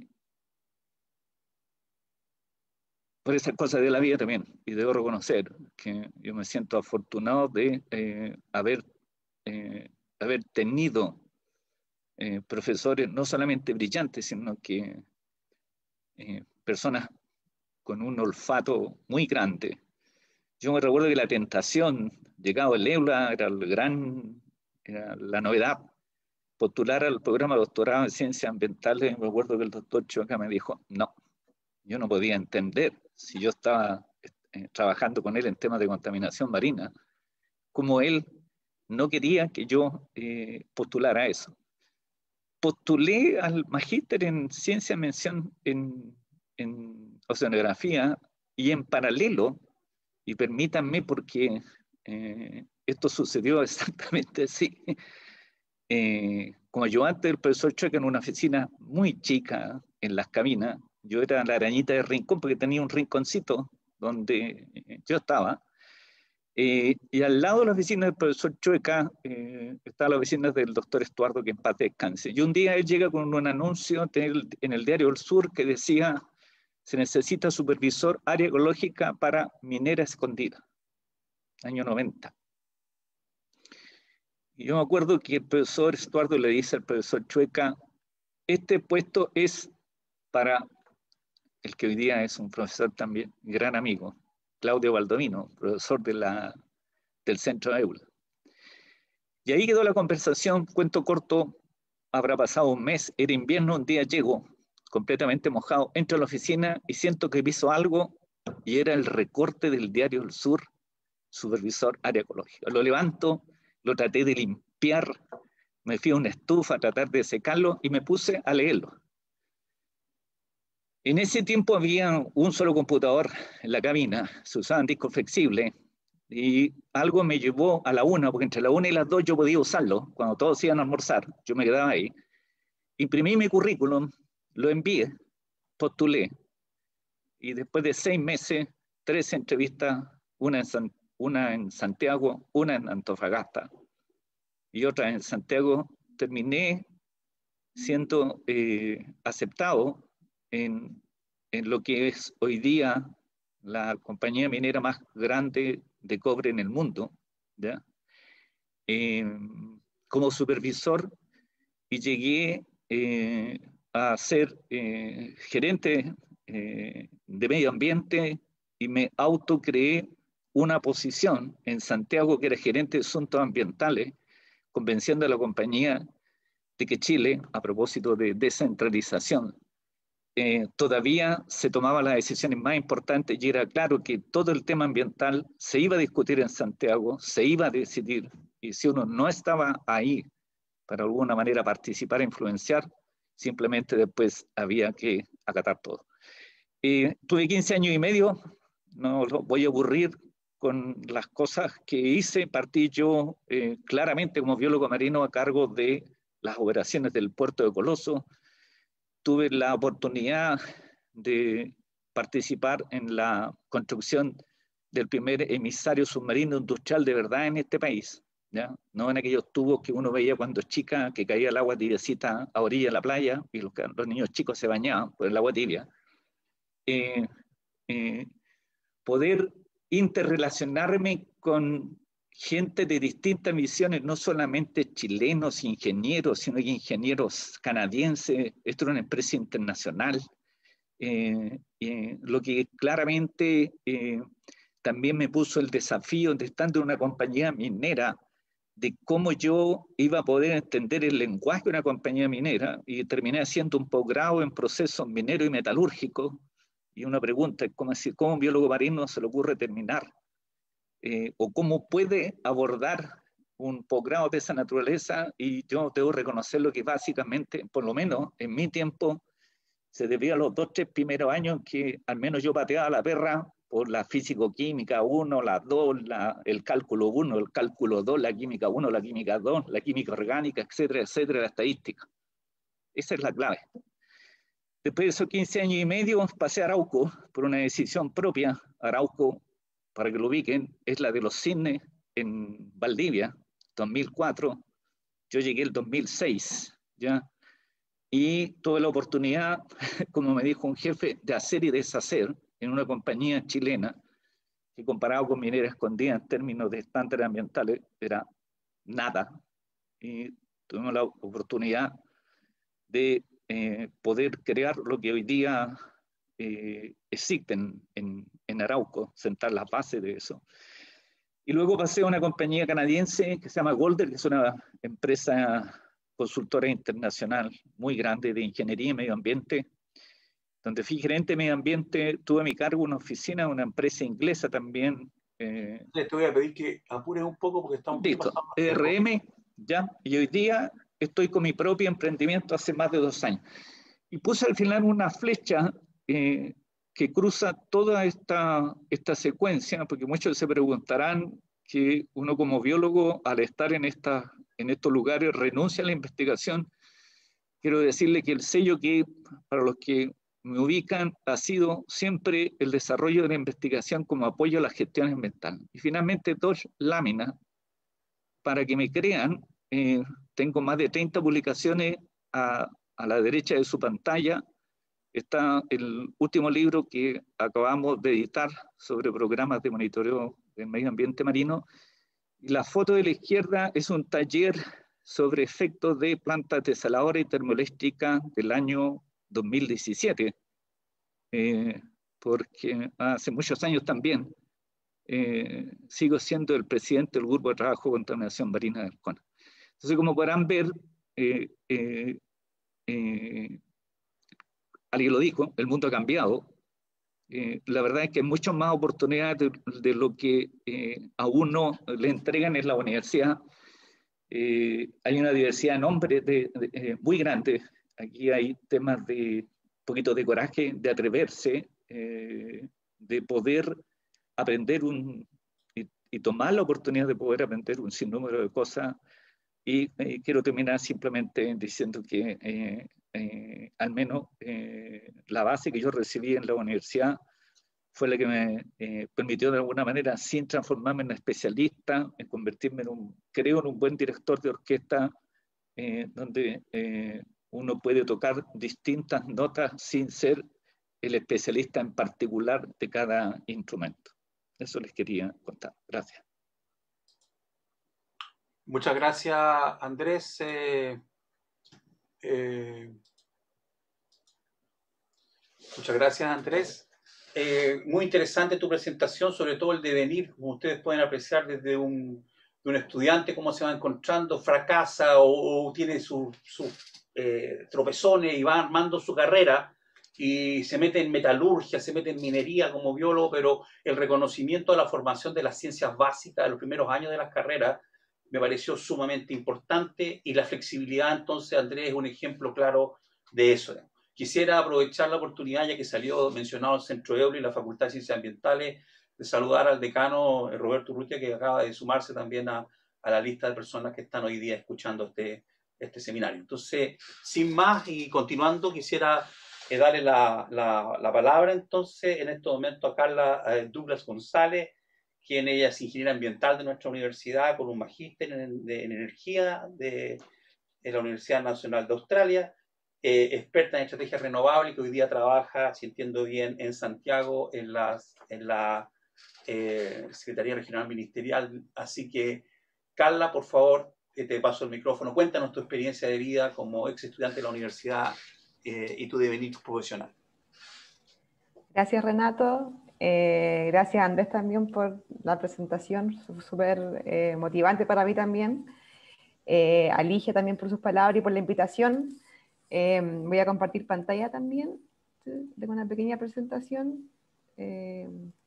por esas cosas de la vida también, y debo reconocer que yo me siento afortunado de eh, haber, eh, haber tenido eh, profesores no solamente brillantes, sino que eh, personas con un olfato muy grande. Yo me recuerdo que la tentación, llegado el EULA, era, el gran, era la novedad, postular al programa de doctorado en ciencias ambientales. Me acuerdo que el doctor Choca me dijo, no, yo no podía entender, si yo estaba eh, trabajando con él en temas de contaminación marina, como él no quería que yo eh, postulara eso. Postulé al magíster en ciencia mención en, en oceanografía y en paralelo, y permítanme porque eh, esto sucedió exactamente así, eh, como ayudante del profesor Chueca en una oficina muy chica en las cabinas, yo era la arañita de rincón porque tenía un rinconcito donde eh, yo estaba, eh, y al lado de la oficina del profesor Chueca eh, estaba la oficina del doctor Estuardo, que en paz descanse. Y un día él llega con un anuncio el, en el Diario del Sur que decía, se necesita supervisor área ecológica para Minera Escondida, año noventa. Y yo me acuerdo que el profesor Estuardo le dice al profesor Chueca, este puesto es para el que hoy día es un profesor también, gran amigo, Claudio Baldovino, profesor de la, del centro de EULA. Y ahí quedó la conversación, cuento corto, habrá pasado un mes, era invierno, un día llego completamente mojado, entro a la oficina y siento que piso algo y era el recorte del Diario del Sur, supervisor área ecológica. Lo levanto, lo traté de limpiar, me fui a una estufa a tratar de secarlo y me puse a leerlo. En ese tiempo había un solo computador en la cabina, se usaban discos flexibles y algo me llevó a la una, porque entre la una y las dos yo podía usarlo, cuando todos iban a almorzar, yo me quedaba ahí. Imprimí mi currículum, lo envié, postulé y después de seis meses, tres entrevistas, una en, San, una en Santiago, una en Antofagasta y otra en Santiago, terminé siendo eh, aceptado en, en lo que es hoy día la compañía minera más grande de cobre en el mundo, ¿ya? Eh, como supervisor, y llegué eh, a ser eh, gerente eh, de medio ambiente y me autocreé una posición en Santiago que era gerente de asuntos ambientales, convenciendo a la compañía de que Chile, a propósito de descentralización, eh, todavía se tomaban las decisiones más importantes y era claro que todo el tema ambiental se iba a discutir en Santiago, se iba a decidir, y si uno no estaba ahí para alguna manera participar e influenciar, simplemente después había que acatar todo. Eh, tuve quince años y medio, no lo voy a aburrir con las cosas que hice, partí yo eh, claramente como biólogo marino a cargo de las operaciones del puerto de Coloso. Tuve la oportunidad de participar en la construcción del primer emisario submarino industrial de verdad en este país, ¿ya? No en aquellos tubos que uno veía cuando chica, que caía el agua tibiecita a orilla de la playa y los, los niños chicos se bañaban por el agua tibia. Eh, eh, poder interrelacionarme con gente de distintas misiones, no solamente chilenos, ingenieros, sino que ingenieros canadienses. Esto era una empresa internacional, eh, eh, lo que claramente eh, también me puso el desafío de estando en una compañía minera, de cómo yo iba a poder entender el lenguaje de una compañía minera, y terminé haciendo un posgrado en procesos mineros y metalúrgicos. Y una pregunta es cómo, cómo un biólogo marino se le ocurre terminar, eh, o cómo puede abordar un posgrado de esa naturaleza. Y yo debo reconocer lo que básicamente, por lo menos en mi tiempo, se debía a los dos, tres primeros años que al menos yo pateaba la perra por la físico-química uno, la dos, la, el cálculo uno, el cálculo dos, la química uno, la química dos, la química orgánica, etcétera, etcétera, la estadística. Esa es la clave. Después de esos quince años y medio pasé a Arauco por una decisión propia. Arauco, para que lo ubiquen, es la de los cisnes en Valdivia, dos mil cuatro. Yo llegué el dos mil seis, ¿ya? Y tuve la oportunidad, como me dijo un jefe, de hacer y deshacer en una compañía chilena que, comparado con Minera Escondida en términos de estándares ambientales, era nada. Y tuvimos la oportunidad de eh, poder crear lo que hoy día eh, existe en, en, en Arauco, sentar las bases de eso. Y luego pasé a una compañía canadiense que se llama Golder, que es una empresa consultora internacional muy grande de ingeniería y medio ambiente, donde fui gerente de medio ambiente. Tuve a mi cargo una oficina, una empresa inglesa también. Eh, Te voy a pedir que apures un poco porque estamos... Listo, E R M, ya, y hoy día estoy con mi propio emprendimiento hace más de dos años. Y puse al final una flecha eh, que cruza toda esta, esta secuencia, porque muchos se preguntarán que uno como biólogo, al estar en, esta, en estos lugares, renuncia a la investigación. Quiero decirle que el sello que, para los que me ubican, ha sido siempre el desarrollo de la investigación como apoyo a la gestión ambiental. Y finalmente, dos láminas, para que me crean, eh, tengo más de treinta publicaciones a, a la derecha de su pantalla. Está el último libro que acabamos de editar sobre programas de monitoreo del medio ambiente marino. Y la foto de la izquierda es un taller sobre efectos de plantas desaladoras y termoeléctricas del año dos mil diecisiete, eh, porque hace muchos años también eh, sigo siendo el presidente del Grupo de Trabajo de Contaminación Marina del CONA. Entonces, como podrán ver, eh, eh, eh, alguien lo dijo, el mundo ha cambiado. Eh, la verdad es que hay muchas más oportunidades de, de lo que eh, a uno le entregan en la universidad. Eh, hay una diversidad de nombres de, de, eh, muy grande. Aquí hay temas de un poquito de coraje, de atreverse, eh, de poder aprender un, y, y tomar la oportunidad de poder aprender un sinnúmero de cosas. Y eh, quiero terminar simplemente diciendo que eh, eh, al menos eh, la base que yo recibí en la universidad fue la que me eh, permitió de alguna manera, sin transformarme en especialista, en convertirme en un, creo, en un buen director de orquesta, eh, donde eh, uno puede tocar distintas notas sin ser el especialista en particular de cada instrumento. Eso les quería contar. Gracias. Muchas gracias, Andrés. Eh, eh, muchas gracias, Andrés. Eh, muy interesante tu presentación, sobre todo el devenir, como ustedes pueden apreciar desde un, de un estudiante, cómo se va encontrando, fracasa o, o tiene sus su, eh, tropezones y va armando su carrera y se mete en metalurgia, se mete en minería como biólogo, pero el reconocimiento de la formación de las ciencias básicas de los primeros años de las carreras me pareció sumamente importante, y la flexibilidad, entonces, Andrés, es un ejemplo claro de eso. Quisiera aprovechar la oportunidad, ya que salió mencionado el Centro Eble y la Facultad de Ciencias Ambientales, de saludar al decano Roberto Urrutia, que acaba de sumarse también a, a la lista de personas que están hoy día escuchando este, este seminario. Entonces, sin más y continuando, quisiera eh, darle la, la, la palabra entonces en este momento a Carla eh, Douglas González, quien ella es ingeniera ambiental de nuestra universidad, con un magíster en, de, en energía de, de la Universidad Nacional de Australia, eh, experta en estrategias renovables, que hoy día trabaja, si entiendo bien, en Santiago, en, las, en la eh, Secretaría Regional Ministerial. Así que, Carla, por favor, te paso el micrófono. Cuéntanos tu experiencia de vida como ex estudiante de la universidad eh, y tu devenir profesional. Gracias, Renato. Eh, gracias, Andrés, también por la presentación, súper eh, motivante para mí también. Eh, a Ligia también por sus palabras y por la invitación. Eh, voy a compartir pantalla también. Tengo una pequeña presentación. Eh,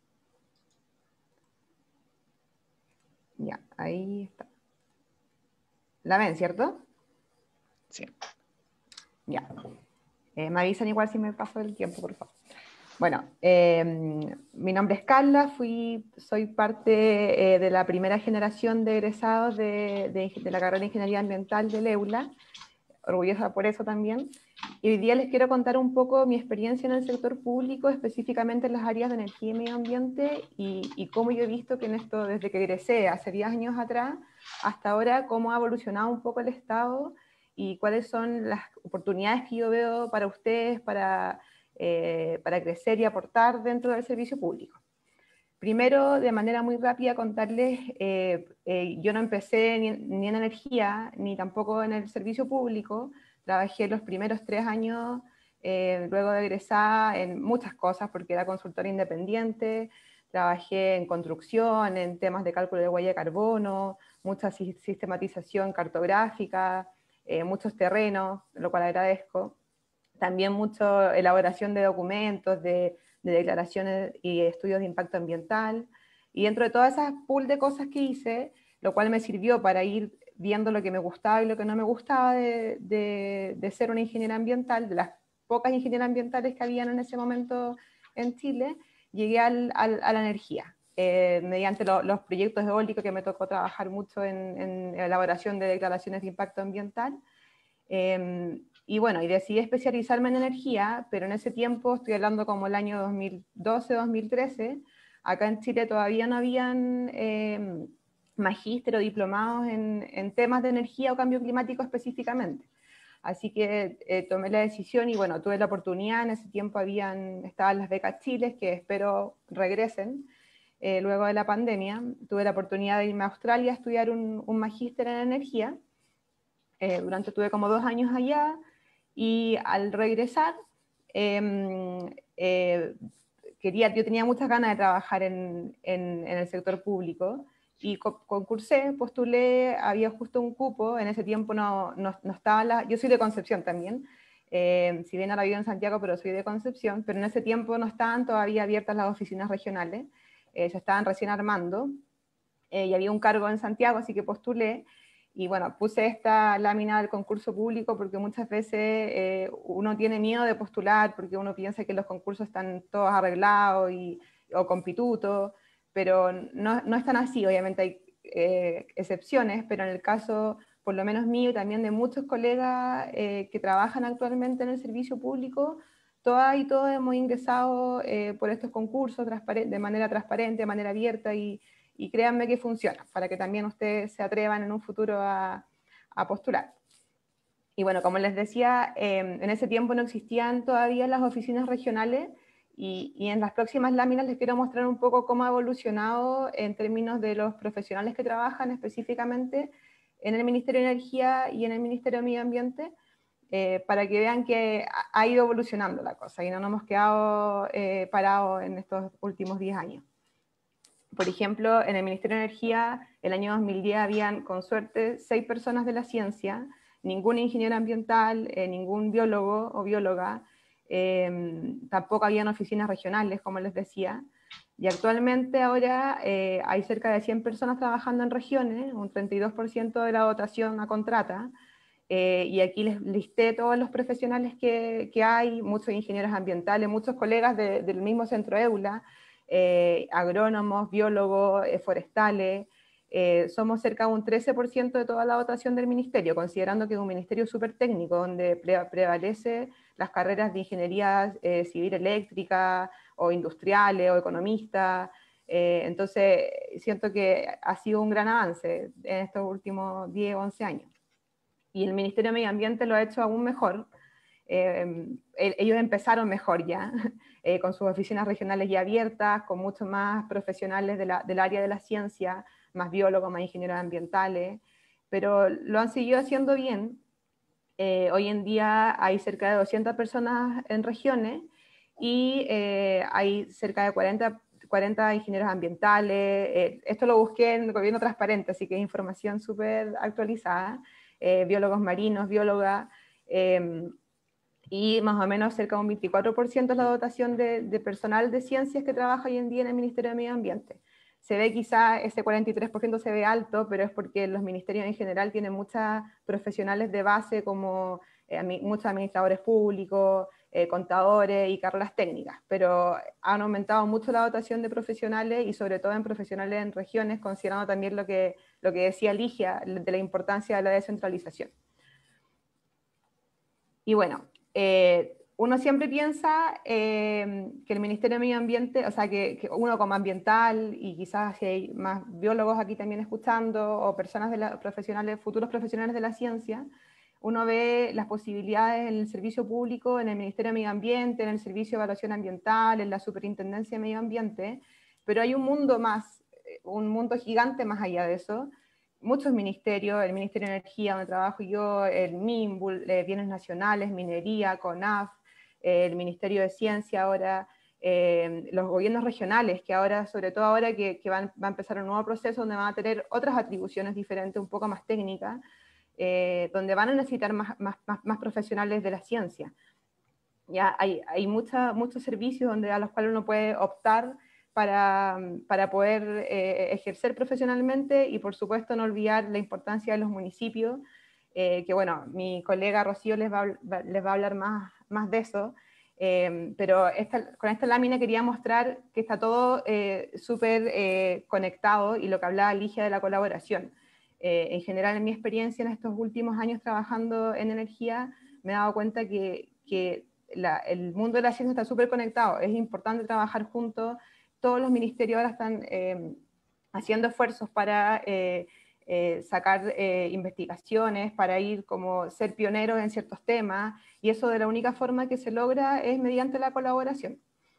ya, ahí está. ¿La ven, cierto? Sí. Ya. Eh, me avisan igual si me paso el tiempo, por favor. Bueno, eh, mi nombre es Carla, fui, soy parte eh, de la primera generación de egresados de, de, de la carrera de Ingeniería Ambiental del EULA, orgullosa por eso también. Y hoy día les quiero contar un poco mi experiencia en el sector público, específicamente en las áreas de energía y medio ambiente, y, y cómo yo he visto que en esto, desde que egresé hace diez años atrás, hasta ahora, cómo ha evolucionado un poco el Estado y cuáles son las oportunidades que yo veo para ustedes, para... Eh, para crecer y aportar dentro del servicio público. Primero, de manera muy rápida, contarles, eh, eh, yo no empecé ni, ni en energía, ni tampoco en el servicio público, trabajé los primeros tres años, eh, luego de egresar, en muchas cosas, porque era consultora independiente, trabajé en construcción, en temas de cálculo de huella de carbono, mucha sistematización cartográfica, eh, muchos terrenos, lo cual agradezco. También mucho elaboración de documentos, de, de declaraciones y estudios de impacto ambiental. Y dentro de todas esas pool de cosas que hice, lo cual me sirvió para ir viendo lo que me gustaba y lo que no me gustaba de, de, de ser una ingeniera ambiental, de las pocas ingenieras ambientales que habían en ese momento en Chile, llegué al, al, a la energía. Eh, mediante lo, los proyectos eólicos que me tocó trabajar mucho en, en elaboración de declaraciones de impacto ambiental. Eh, Y bueno, y decidí especializarme en energía, pero en ese tiempo, estoy hablando como el año dos mil doce, dos mil trece, acá en Chile todavía no habían eh, magíster o diplomados en, en temas de energía o cambio climático específicamente. Así que eh, tomé la decisión y bueno, tuve la oportunidad, en ese tiempo habían, estaban las becas Chiles, que espero regresen eh, luego de la pandemia. Tuve la oportunidad de irme a Australia a estudiar un, un magíster en energía. Eh, durante tuve como dos años allá. Y al regresar, eh, eh, quería, yo tenía muchas ganas de trabajar en, en, en el sector público y co concursé, postulé, había justo un cupo, en ese tiempo no, no, no estaba la, yo soy de Concepción también, eh, si bien ahora vivo en Santiago, pero soy de Concepción, pero en ese tiempo no estaban todavía abiertas las oficinas regionales, eh, se estaban recién armando, eh, y había un cargo en Santiago, así que postulé. Y bueno, puse esta lámina del concurso público porque muchas veces eh, uno tiene miedo de postular porque uno piensa que los concursos están todos arreglados y, o con pituto, pero no, no es tan así. Obviamente hay eh, excepciones, pero en el caso, por lo menos mío y también de muchos colegas eh, que trabajan actualmente en el servicio público, todas y todos hemos ingresado eh, por estos concursos de manera transparente, de manera abierta y Y créanme que funciona, para que también ustedes se atrevan en un futuro a, a postular. Y bueno, como les decía, eh, en ese tiempo no existían todavía las oficinas regionales y, y en las próximas láminas les quiero mostrar un poco cómo ha evolucionado en términos de los profesionales que trabajan específicamente en el Ministerio de Energía y en el Ministerio de Medio Ambiente, eh, para que vean que ha ido evolucionando la cosa y no nos hemos quedado eh, parados en estos últimos diez años. Por ejemplo, en el Ministerio de Energía, el año dos mil diez habían, con suerte, seis personas de la ciencia, ningún ingeniero ambiental, eh, ningún biólogo o bióloga, eh, tampoco habían oficinas regionales, como les decía, y actualmente ahora eh, hay cerca de cien personas trabajando en regiones, un treinta y dos por ciento de la dotación a contrata, eh, y aquí les listé todos los profesionales que, que hay, muchos ingenieros ambientales, muchos colegas de, del mismo centro EULA, Eh, agrónomos, biólogos, eh, forestales, eh, somos cerca de un trece por ciento de toda la dotación del ministerio, considerando que es un ministerio súper técnico, donde pre prevalece las carreras de ingeniería eh, civil eléctrica, o industriales, o economistas, eh, entonces siento que ha sido un gran avance en estos últimos diez, once años. Y el Ministerio de Medio Ambiente lo ha hecho aún mejor, Eh, ellos empezaron mejor ya, eh, con sus oficinas regionales ya abiertas, con muchos más profesionales de la, del área de la ciencia, más biólogos, más ingenieros ambientales, pero lo han seguido haciendo bien. Eh, hoy en día hay cerca de doscientas personas en regiones y eh, hay cerca de cuarenta, cuarenta ingenieros ambientales. Eh, esto lo busqué en el Gobierno Transparente, así que es información súper actualizada. Eh, biólogos marinos, biólogas, eh, y más o menos cerca de un veinticuatro por ciento es la dotación de, de personal de ciencias que trabaja hoy en día en el Ministerio de Medio Ambiente. Se ve quizá ese cuarenta y tres por ciento se ve alto, pero es porque los ministerios en general tienen muchas profesionales de base como eh, muchos administradores públicos, eh, contadores y carreras técnicas, pero han aumentado mucho la dotación de profesionales y sobre todo en profesionales en regiones, considerando también lo que, lo que decía Ligia de la importancia de la descentralización. Y bueno, eh, uno siempre piensa eh, que el Ministerio de Medio Ambiente, o sea, que, que uno como ambiental, y quizás si hay más biólogos aquí también escuchando, o personas de la, profesionales, futuros profesionales de la ciencia, uno ve las posibilidades en el servicio público, en el Ministerio de Medio Ambiente, en el Servicio de Evaluación Ambiental, en la Superintendencia de Medio Ambiente, pero hay un mundo más, un mundo gigante más allá de eso. Muchos ministerios, el Ministerio de Energía, donde trabajo yo, el MINBUL, eh, Bienes Nacionales, Minería, CONAF, eh, el Ministerio de Ciencia ahora, eh, los gobiernos regionales, que ahora, sobre todo ahora que, que van, va a empezar un nuevo proceso donde van a tener otras atribuciones diferentes, un poco más técnicas, eh, donde van a necesitar más, más, más, más profesionales de la ciencia. Ya hay, hay mucha, muchos servicios donde, a los cuales uno puede optar para, para poder eh, ejercer profesionalmente y por supuesto no olvidar la importancia de los municipios, eh, que bueno, mi colega Rocío les va, a, les va a hablar más, más de eso, eh, pero esta, con esta lámina quería mostrar que está todo eh, súper eh, conectado y lo que hablaba Ligia de la colaboración. Eh, en general, en mi experiencia en estos últimos años trabajando en energía, me he dado cuenta que, que la, el mundo de la ciencia está súper conectado, es importante trabajar juntos. Todos los ministerios ahora están eh, haciendo esfuerzos para eh, eh, sacar eh, investigaciones, para ir como ser pioneros en ciertos temas, y eso de la única forma que se logra es mediante la colaboración.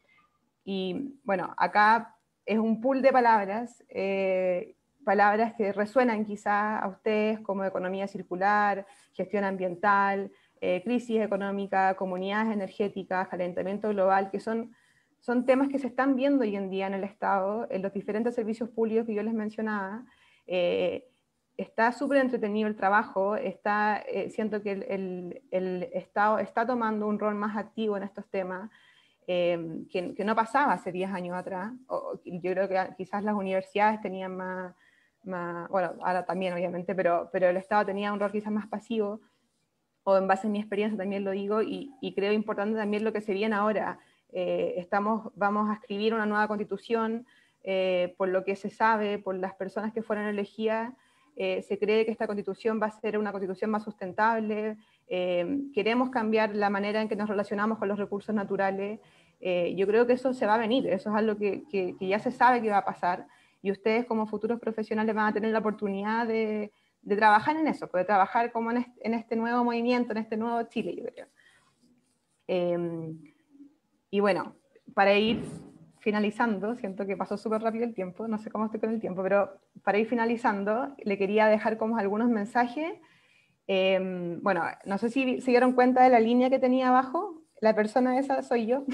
Y bueno, acá es un pool de palabras, eh, palabras que resuenan quizás a ustedes como economía circular, gestión ambiental, eh, crisis económica, comunidades energéticas, calentamiento global, que son Son temas que se están viendo hoy en día en el Estado, en los diferentes servicios públicos que yo les mencionaba. Eh, está súper entretenido el trabajo, está, eh, siento que el, el, el Estado está tomando un rol más activo en estos temas, eh, que, que no pasaba hace diez años atrás. O, yo creo que quizás las universidades tenían más, más, bueno, ahora también obviamente, pero, pero el Estado tenía un rol quizás más pasivo, o en base a mi experiencia también lo digo, y, y creo importante también lo que se viene ahora. Eh, estamos, vamos a escribir una nueva constitución, eh, por lo que se sabe, por las personas que fueron elegidas, eh, se cree que esta constitución va a ser una constitución más sustentable, eh, queremos cambiar la manera en que nos relacionamos con los recursos naturales, eh, yo creo que eso se va a venir, eso es algo que, que, que ya se sabe que va a pasar, y ustedes como futuros profesionales van a tener la oportunidad de, de trabajar en eso, de trabajar como en este, en este nuevo movimiento, en este nuevo Chile, yo creo. Eh, Y bueno, para ir finalizando, siento que pasó súper rápido el tiempo, no sé cómo estoy con el tiempo, pero para ir finalizando, le quería dejar como algunos mensajes. Eh, bueno, no sé si se dieron cuenta de la línea que tenía abajo, la persona esa soy yo,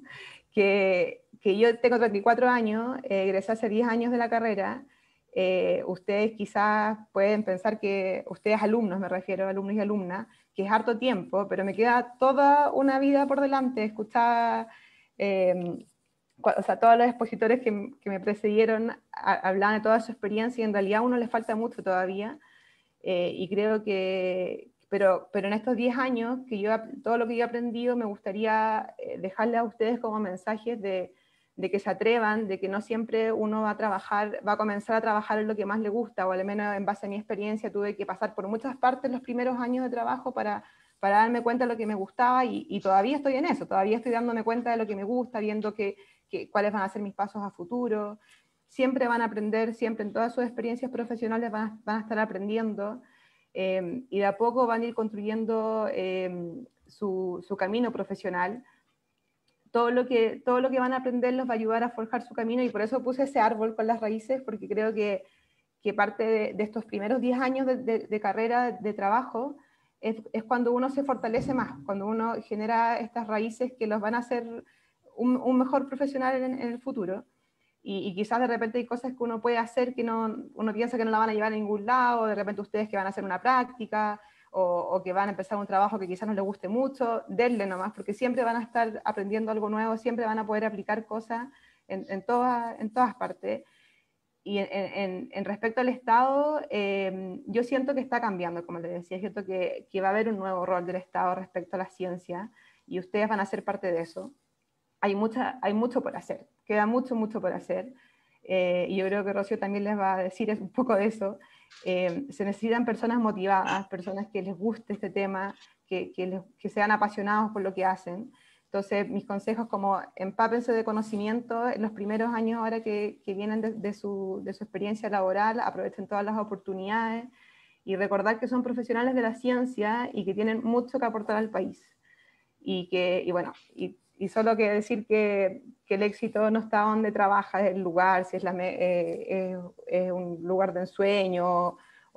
que, que yo tengo treinta y cuatro años, eh, egresé hace diez años de la carrera. Eh, ustedes quizás pueden pensar que, ustedes alumnos, me refiero a alumnos y alumnas, que es harto tiempo, pero me queda toda una vida por delante. Escuchaba, eh, o sea, todos los expositores que, que me precedieron a, hablaban de toda su experiencia y en realidad a uno le falta mucho todavía. Eh, y creo que, pero, pero en estos diez años, que yo, todo lo que yo he aprendido, me gustaría dejarle a ustedes como mensajes de, de que se atrevan, de que no siempre uno va a trabajar, va a comenzar a trabajar en lo que más le gusta, o al menos en base a mi experiencia tuve que pasar por muchas partes los primeros años de trabajo para, para darme cuenta de lo que me gustaba, y, y todavía estoy en eso, todavía estoy dándome cuenta de lo que me gusta, viendo que, que, cuáles van a ser mis pasos a futuro. Siempre van a aprender, siempre en todas sus experiencias profesionales van a, van a estar aprendiendo, eh, y de a poco van a ir construyendo eh, su, su camino profesional. Todo lo, que, todo lo que van a aprender los va a ayudar a forjar su camino, y por eso puse ese árbol con las raíces, porque creo que, que parte de, de estos primeros diez años de, de, de carrera, de trabajo, es, es cuando uno se fortalece más, cuando uno genera estas raíces que los van a hacer un, un mejor profesional en, en el futuro. Y, y quizás de repente hay cosas que uno puede hacer que no, uno piensa que no la van a llevar a ningún lado, de repente ustedes que van a hacer una práctica, o, o que van a empezar un trabajo que quizás no les guste mucho, denle nomás, porque siempre van a estar aprendiendo algo nuevo, siempre van a poder aplicar cosas en, en, toda, en todas partes. Y en, en, en respecto al Estado, eh, yo siento que está cambiando, como les decía, siento que, que va a haber un nuevo rol del Estado respecto a la ciencia, y ustedes van a ser parte de eso. Hay, mucha, hay mucho por hacer, queda mucho, mucho por hacer, eh, y yo creo que Rocío también les va a decir un poco de eso. Eh, se necesitan personas motivadas, personas que les guste este tema, que, que, les, que sean apasionados por lo que hacen. Entonces, mis consejos como empápense de conocimiento en los primeros años ahora que, que vienen de, de, su, de su experiencia laboral, aprovechen todas las oportunidades, y recordar que son profesionales de la ciencia y que tienen mucho que aportar al país. Y, que, y bueno, y, y solo que decir que, que el éxito no está donde trabaja el lugar, si es, la, eh, es, es un lugar de ensueño, o,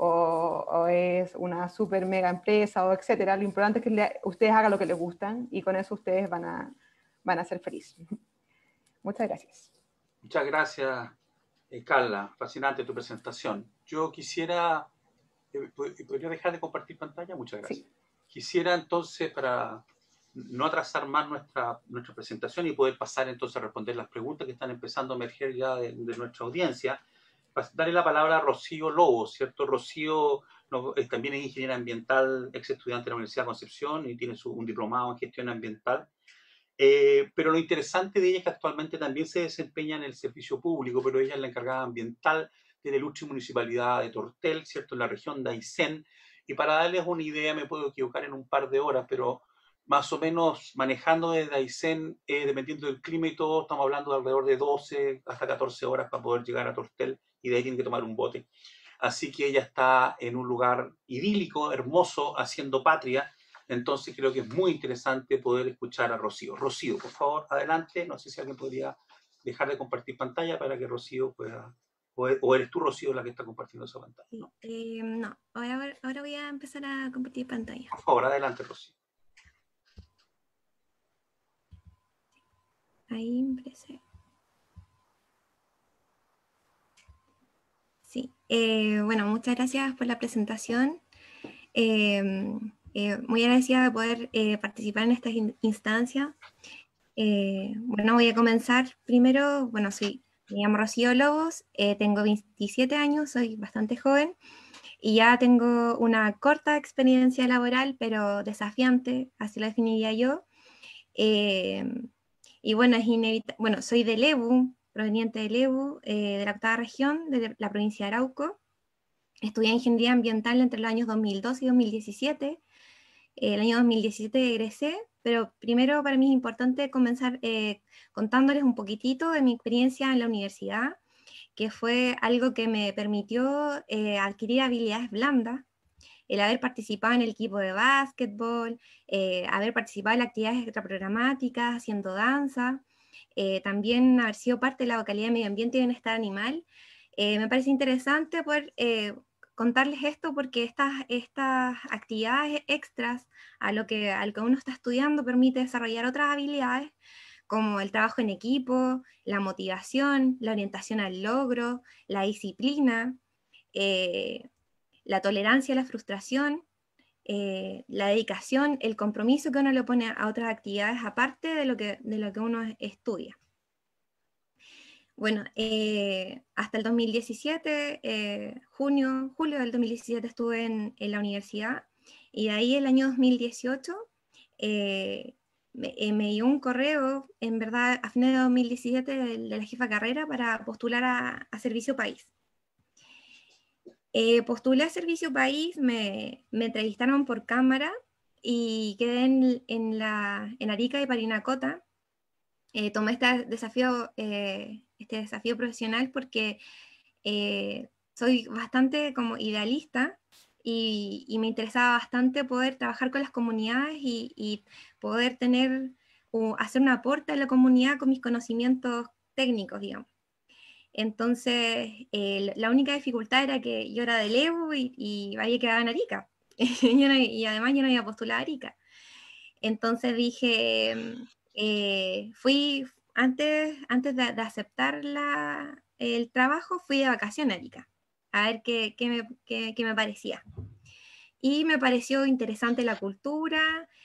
o es una super mega empresa, o etcétera. Lo importante es que le, ustedes hagan lo que les gustan, y con eso ustedes van a, van a ser felices. Muchas gracias. Muchas gracias, eh, Carla. Fascinante tu presentación. Yo quisiera... Eh, ¿Podría dejar de compartir pantalla? Muchas gracias. Sí. Quisiera entonces, para no atrasar más nuestra, nuestra presentación y poder pasar entonces a responder las preguntas que están empezando a emerger ya de, de nuestra audiencia, darle la palabra a Rocío Lobo, ¿cierto? Rocío no, es, también es ingeniera ambiental, ex estudiante de la Universidad de Concepción, y tiene su, un diplomado en gestión ambiental. Eh, pero lo interesante de ella es que actualmente también se desempeña en el servicio público, pero ella es la encargada ambiental de la ilustre municipalidad de Tortel, ¿cierto? En la región de Aysén. Y para darles una idea, me puedo equivocar en un par de horas, pero más o menos manejando desde Aysén, eh, dependiendo del clima y todo, estamos hablando de alrededor de doce hasta catorce horas para poder llegar a Tortel, y de ahí tienen que tomar un bote. Así que ella está en un lugar idílico, hermoso, haciendo patria. Entonces creo que es muy interesante poder escuchar a Rocío. Rocío, por favor, adelante. No sé si alguien podría dejar de compartir pantalla para que Rocío pueda... ¿O eres tú, Rocío, la que está compartiendo esa pantalla? No, eh, no. Ahora, ahora voy a empezar a compartir pantalla. Por favor, adelante, Rocío. Ahí empecé. Sí, eh, bueno, muchas gracias por la presentación. Eh, eh, muy agradecida de poder eh, participar en esta in instancia. Eh, bueno, voy a comenzar primero. Bueno, soy, me llamo Rocío Lobos, eh, tengo veintisiete años, soy bastante joven, y ya tengo una corta experiencia laboral, pero desafiante, así lo definiría yo. Eh, y bueno, es inevitable. Bueno, soy de Lebu, proveniente de Lebu, eh, de la octava región, de la provincia de Arauco. Estudié ingeniería ambiental entre los años dos mil doce y dos mil diecisiete. El año dos mil diecisiete egresé, pero primero para mí es importante comenzar eh, contándoles un poquitito de mi experiencia en la universidad, que fue algo que me permitió eh, adquirir habilidades blandas, el haber participado en el equipo de básquetbol, eh, haber participado en actividades extraprogramáticas, haciendo danza, eh, también haber sido parte de la vocalía de Medio Ambiente y Bienestar Animal. Eh, me parece interesante poder eh, contarles esto, porque estas, estas actividades extras a lo, que, a lo que uno está estudiando permite desarrollar otras habilidades, como el trabajo en equipo, la motivación, la orientación al logro, la disciplina, eh, la tolerancia a la frustración, eh, la dedicación, el compromiso que uno le pone a otras actividades aparte de lo que, de lo que uno estudia. Bueno, eh, hasta el dos mil diecisiete, eh, junio, julio del dos mil diecisiete estuve en, en la universidad, y de ahí el año dos mil dieciocho eh, me, eh, me dio un correo, en verdad, a fines de dos mil diecisiete, de, de la jefa de carrera para postular a, a Servicio País. Eh, postulé a Servicio País, me, me entrevistaron por cámara y quedé en, en, la, en Arica y Parinacota. Eh, tomé este desafío, eh, este desafío profesional porque eh, soy bastante como idealista y, y me interesaba bastante poder trabajar con las comunidades y, y poder tener o hacer un aporte a la comunidad con mis conocimientos técnicos, digamos. Entonces, eh, la única dificultad era que yo era de Lebu y, y Valle quedaba en Arica. yo no, y además yo no iba a postular a Arica. Entonces dije, eh, fui, antes, antes de, de aceptar la, el trabajo, fui de vacaciones a Arica, a ver qué, qué, me, qué, qué me parecía. Y me pareció interesante la cultura,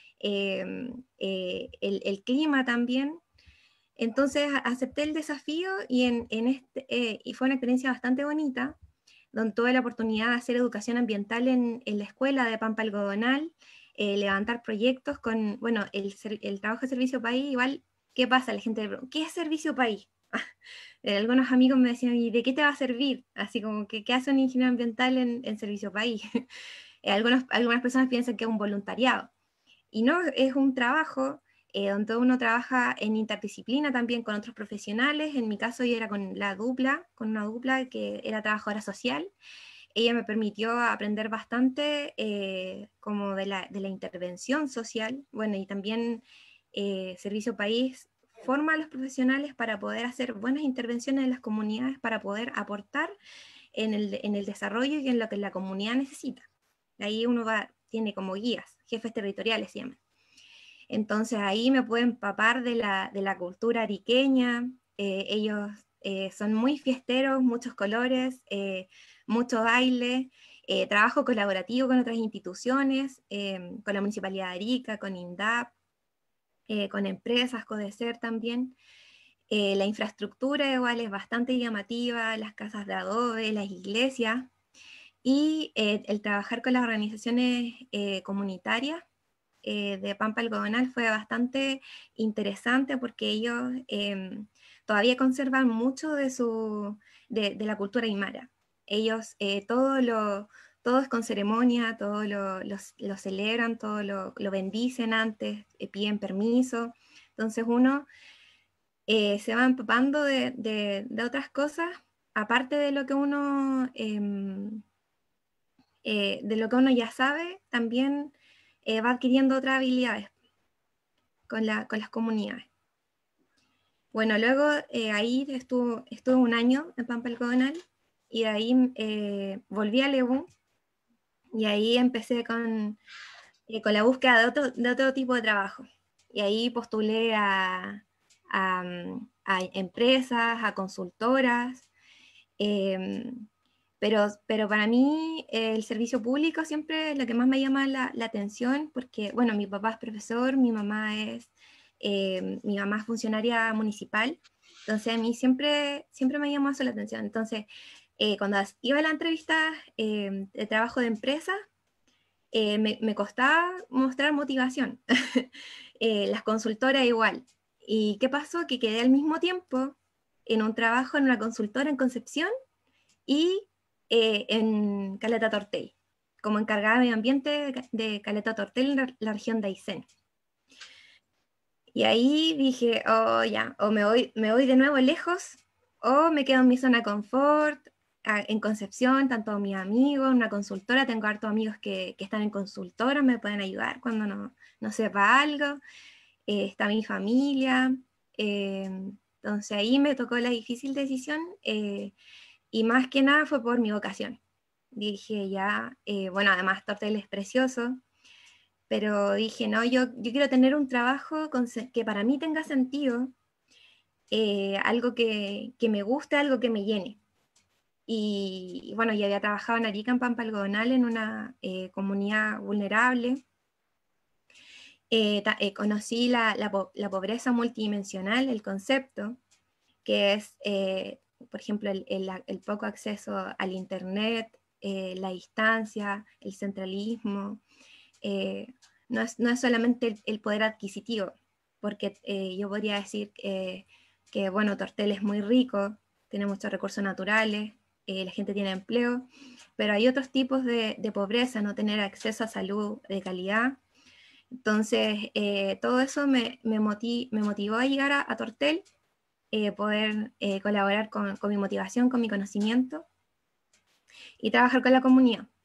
eh, eh, el, el clima también. Entonces acepté el desafío y, en, en este, eh, y fue una experiencia bastante bonita, donde tuve la oportunidad de hacer educación ambiental en, en la escuela de Pampa Algodonal, eh, levantar proyectos con, bueno, el, el trabajo de Servicio País, igual, ¿qué pasa? La gente le pregunta, ¿qué es Servicio País? Algunos amigos me decían, ¿y de qué te va a servir? Así como, que, ¿qué hace un ingeniero ambiental en, en Servicio País? Algunos, algunas personas piensan que es un voluntariado, y no, es un trabajo eh, donde uno trabaja en interdisciplina también con otros profesionales. En mi caso yo era con la dupla, con una dupla que era trabajadora social. Ella me permitió aprender bastante eh, como de la, de la intervención social, bueno, y también eh, Servicio País forma a los profesionales para poder hacer buenas intervenciones en las comunidades, para poder aportar en el, en el desarrollo y en lo que la comunidad necesita. Ahí uno va, tiene como guías, jefes territoriales se llaman. Entonces ahí me puedo empapar de la, de la cultura ariqueña. Eh, ellos eh, son muy fiesteros, muchos colores, eh, mucho baile, eh, trabajo colaborativo con otras instituciones, eh, con la Municipalidad de Arica, con INDAP, eh, con empresas, CODECER también. Eh, la infraestructura igual es bastante llamativa, las casas de adobe, las iglesias, y eh, el trabajar con las organizaciones eh, comunitarias eh, de Pampa Algodonal fue bastante interesante porque ellos eh, todavía conservan mucho de, su, de, de la cultura aymara. Ellos eh, todo, lo, todo es con ceremonia, todo lo, lo, lo celebran, todo lo, lo bendicen antes, eh, piden permiso. Entonces uno eh, se va empapando de, de, de otras cosas, aparte de lo que uno... Eh, Eh, de lo que uno ya sabe, también eh, va adquiriendo otras habilidades con, la, con las comunidades. Bueno, luego eh, ahí estuve, estuve un año en Pampa Algodonal y de ahí eh, volví a Lebu y ahí empecé con, eh, con la búsqueda de otro, de otro tipo de trabajo. Y ahí postulé a, a, a empresas, a consultoras, eh, Pero, pero para mí eh, el servicio público siempre es lo que más me llama la, la atención, porque, bueno, mi papá es profesor, mi mamá es, eh, mi mamá es funcionaria municipal, entonces a mí siempre, siempre me llamó eso la atención. Entonces, eh, cuando iba a la entrevista eh, de trabajo de empresa, eh, me, me costaba mostrar motivación. eh, las consultoras igual. ¿Y qué pasó? Que quedé al mismo tiempo en un trabajo en una consultora en Concepción y eh, en Caleta Tortel, como encargada de medio ambiente de Caleta Tortel en la, la región de Aysén. Y ahí dije, oh ya, o me voy, me voy de nuevo lejos, o me quedo en mi zona de confort, a, en Concepción, tanto mis amigos, una consultora, tengo hartos amigos que, que están en consultora, me pueden ayudar cuando no, no sepa algo, eh, está mi familia, eh, entonces ahí me tocó la difícil decisión, eh, y más que nada fue por mi vocación. Dije ya, eh, bueno, además Tortel es precioso, pero dije, no, yo, yo quiero tener un trabajo con, que para mí tenga sentido, eh, algo que, que me guste, algo que me llene. Y, y bueno, yo había trabajado en Arica, en Pampa Algodonal, en una eh, comunidad vulnerable. Eh, ta, eh, conocí la, la, la pobreza multidimensional, el concepto, que es, eh, por ejemplo, el, el, el poco acceso al Internet, eh, la distancia, el centralismo. Eh, no, es, no es solamente el, el poder adquisitivo, porque eh, yo podría decir eh, que, bueno, Tortel es muy rico, tiene muchos recursos naturales, eh, la gente tiene empleo, pero hay otros tipos de, de pobreza, no tener acceso a salud de calidad. Entonces, eh, todo eso me, me, motiv, me motivó a llegar a, a Tortel, eh, poder eh, colaborar con, con mi motivación, con mi conocimiento y trabajar con la comunidad.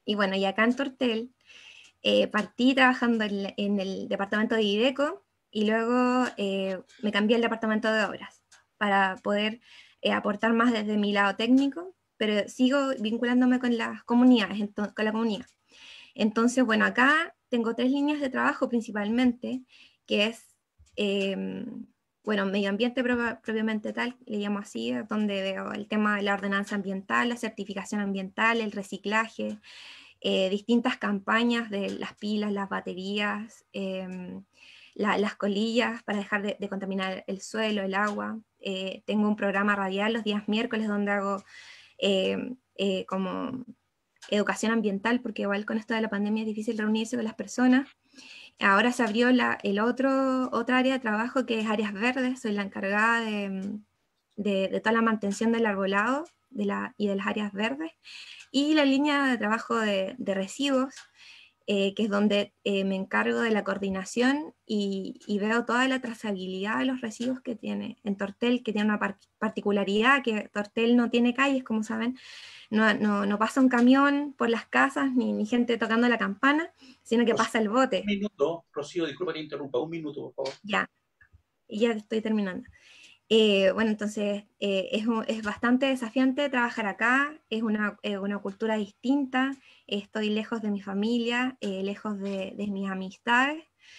y bueno, y acá en Tortel eh, partí trabajando en, en el departamento de IDECO y luego eh, me cambié al departamento de obras para poder eh, aportar más desde mi lado técnico, pero sigo vinculándome con las comunidades, con la comunidad. Entonces, bueno, acá tengo tres líneas de trabajo principalmente, que es, eh, bueno, medio ambiente propiamente tal, le llamo así, donde veo el tema de la ordenanza ambiental, la certificación ambiental, el reciclaje, eh, distintas campañas de las pilas, las baterías, eh, la, las colillas para dejar de, de contaminar el suelo, el agua. Eh, tengo un programa radial los días miércoles donde hago eh, eh, como educación ambiental, porque igual con esto de la pandemia es difícil reunirse con las personas. Ahora se abrió la, el otro, otra área de trabajo que es áreas verdes, soy la encargada de, de, de toda la mantención del arbolado de la, y de las áreas verdes, y la línea de trabajo de, de residuos, eh, que es donde eh, me encargo de la coordinación y, y veo toda la trazabilidad de los residuos que tiene en Tortel, que tiene una par particularidad, que Tortel no tiene calles, como saben, no, no, no pasa un camión por las casas, ni, ni gente tocando la campana, sino que Rocío, pasa el bote. Un minuto, Rocío, disculpa que te interrumpa, un minuto, por favor. Ya, ya estoy terminando. Eh, bueno, entonces eh, es, es bastante desafiante trabajar acá, es una, eh, una cultura distinta, estoy lejos de mi familia, eh, lejos de, de mis amistades,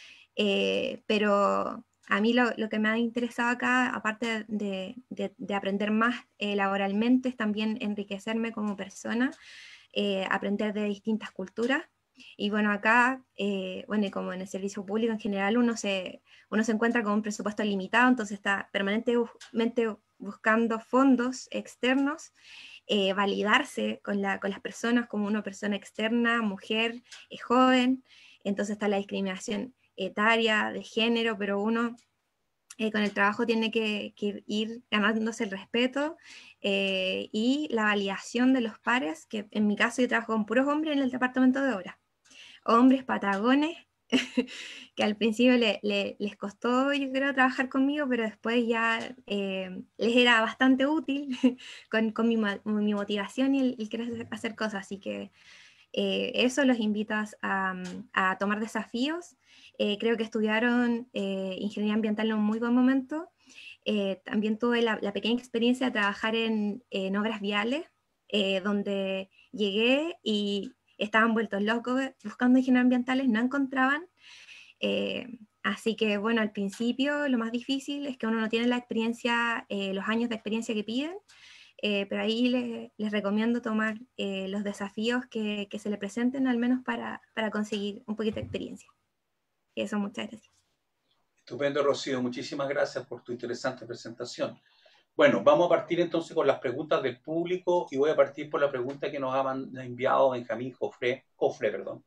eh, pero a mí lo, lo que me ha interesado acá, aparte de, de, de aprender más eh, laboralmente, es también enriquecerme como persona, eh, aprender de distintas culturas. Y bueno, acá, eh, bueno, y como en el servicio público en general, uno se, uno se encuentra con un presupuesto limitado, entonces está permanentemente buscando fondos externos, eh, validarse con, la, con las personas como una persona externa, mujer, eh, joven, entonces está la discriminación etaria, de género, pero uno eh, con el trabajo tiene que, que ir ganándose el respeto eh, y la validación de los pares, que en mi caso yo trabajo con puros hombres en el departamento de obras, hombres patagones, que al principio le, le, les costó, yo creo, trabajar conmigo, pero después ya eh, les era bastante útil con, con mi, mi motivación y el, el querer hacer cosas, así que eh, eso los invito a, a tomar desafíos. Eh, creo que estudiaron eh, ingeniería ambiental en un muy buen momento. Eh, también tuve la, la pequeña experiencia de trabajar en, en obras viales, eh, donde llegué y estaban vueltos locos buscando ingenieros ambientales, no encontraban. Eh, así que bueno, al principio lo más difícil es que uno no tiene la experiencia, eh, los años de experiencia que piden, eh, pero ahí les, les recomiendo tomar eh, los desafíos que, que se le presenten, al menos para, para conseguir un poquito de experiencia. Eso, muchas gracias. Estupendo, Rocío. Muchísimas gracias por tu interesante presentación. Bueno, vamos a partir entonces con las preguntas del público y voy a partir por la pregunta que nos ha enviado Benjamín Jofre, Jofre, perdón.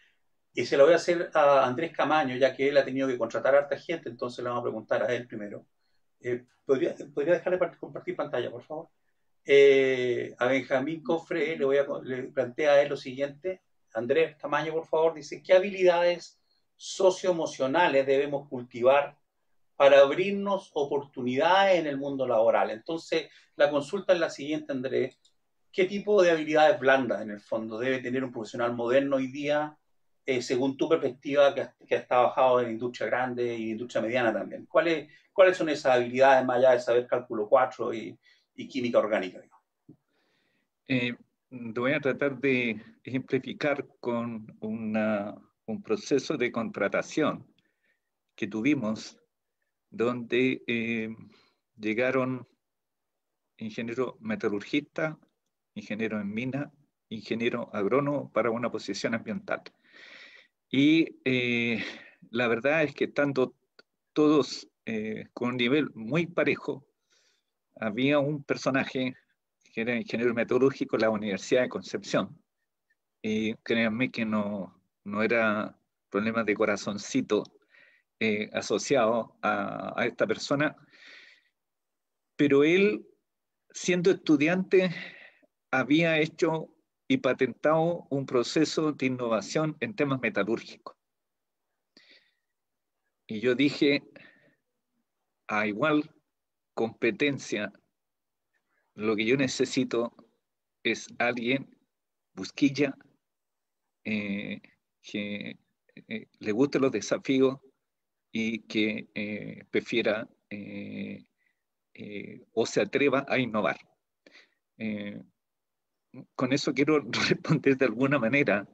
Y se la voy a hacer a Andrés Camaño, ya que él ha tenido que contratar a harta gente, entonces le vamos a preguntar a él primero. Eh, ¿podría, ¿Podría dejarle compartir pantalla, por favor? Eh, a Benjamín Cofre le, voy a, le plantea a él lo siguiente. Andrés Camaño, por favor, dice, ¿qué habilidades socioemocionales debemos cultivar para abrirnos oportunidades en el mundo laboral? Entonces, la consulta es la siguiente, Andrés. ¿Qué tipo de habilidades blandas, en el fondo, debe tener un profesional moderno hoy día, eh, según tu perspectiva, que has, que has trabajado en industria grande y industria mediana también? ¿Cuáles, ¿Cuáles son esas habilidades, más allá de saber cálculo cuatro y, y química orgánica? Eh, voy a tratar de ejemplificar con una, un proceso de contratación que tuvimos, donde eh, llegaron ingeniero metalurgista, ingeniero en mina, ingeniero agrónomo para una posición ambiental. Y eh, la verdad es que estando todos eh, con un nivel muy parejo, había un personaje que era ingeniero metalúrgico en la Universidad de Concepción. Y créanme que no, no era problemas de corazoncito eh, asociado a, a esta persona, pero él, siendo estudiante, había hecho y patentado un proceso de innovación en temas metalúrgicos. Y yo dije, a igual competencia, lo que yo necesito es alguien, busquilla, eh, que eh, le gusten los desafíos y que eh, prefiera eh, eh, o se atreva a innovar. Eh, con eso quiero responder de alguna manera,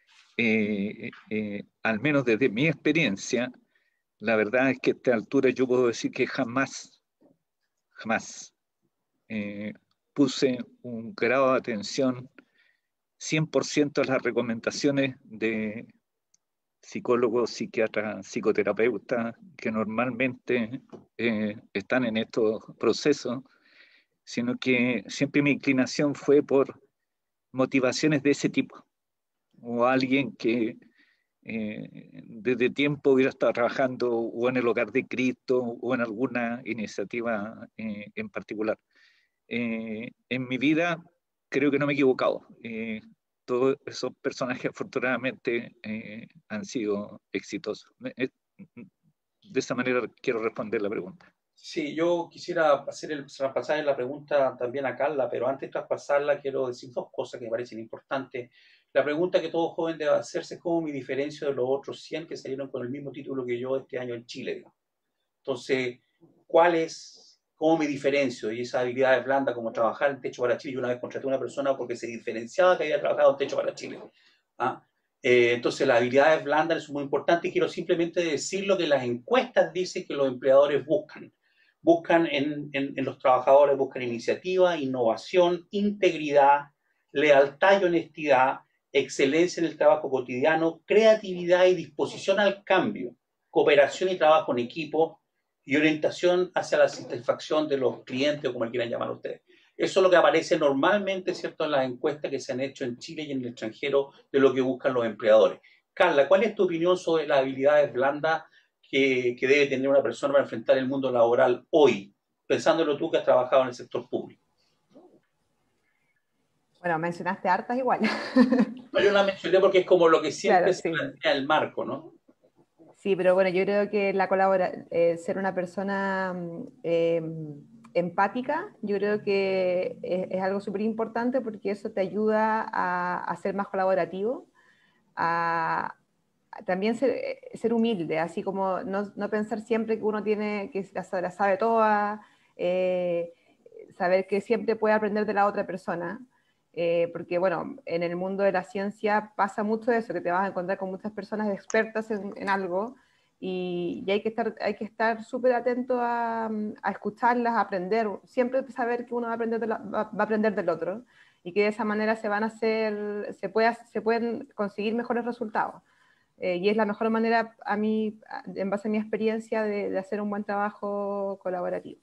eh, eh, al menos desde mi experiencia, la verdad es que a esta altura yo puedo decir que jamás, jamás eh, puse un grado de atención cien por ciento a las recomendaciones de psicólogos, psiquiatras, psicoterapeutas que normalmente eh, están en estos procesos, sino que siempre mi inclinación fue por motivaciones de ese tipo, o alguien que eh, desde tiempo hubiera estado trabajando o en el Hogar de Cristo o en alguna iniciativa eh, en particular. Eh, en mi vida creo que no me he equivocado. Eh, todos esos personajes afortunadamente eh, han sido exitosos. Eh, de esa manera quiero responder la pregunta. Sí, yo quisiera hacer el, traspasar la pregunta también a Carla, pero antes de traspasarla quiero decir dos cosas que me parecen importantes. La pregunta que todo joven debe hacerse es cómo me diferencio de los otros cien que salieron con el mismo título que yo este año en Chile, digamos. Entonces, ¿cuál es, cómo me diferencio? Y esas habilidades blandas como trabajar en Techo para Chile. Yo una vez contraté a una persona porque se diferenciaba que había trabajado en Techo para Chile. ¿Ah? Eh, entonces, las habilidades blandas son muy importantes y quiero simplemente decir lo que las encuestas dicen que los empleadores buscan. Buscan en, en, en los trabajadores, buscan iniciativa, innovación, integridad, lealtad y honestidad, excelencia en el trabajo cotidiano, creatividad y disposición al cambio, cooperación y trabajo en equipo y orientación hacia la satisfacción de los clientes o como quieran llamar ustedes. Eso es lo que aparece normalmente, ¿cierto?, en las encuestas que se han hecho en Chile y en el extranjero de lo que buscan los empleadores. Carla, ¿cuál es tu opinión sobre las habilidades blandas que, que debe tener una persona para enfrentar el mundo laboral hoy, pensándolo tú que has trabajado en el sector público? Bueno, mencionaste hartas igual. No, yo la mencioné porque es como lo que siempre Claro, se sí. plantea el marco, ¿no? Sí, pero bueno, yo creo que la colabora eh, ser una persona eh, empática, yo creo que es, es algo súper importante porque eso te ayuda a, a ser más colaborativo, a, a también ser, ser humilde, así como no, no pensar siempre que uno tiene, que la, la sabe toda, eh, saber que siempre puede aprender de la otra persona. Eh, porque bueno, en el mundo de la ciencia pasa mucho eso, que te vas a encontrar con muchas personas expertas en, en algo y, y hay que estar hay que estar súper atento a, a escucharlas, a aprender, siempre saber que uno va a aprender, de la, va, va a aprender del otro y que de esa manera se van a hacer, se, puede, se pueden conseguir mejores resultados. Eh, y es la mejor manera, a mí, en base a mi experiencia, de, de hacer un buen trabajo colaborativo.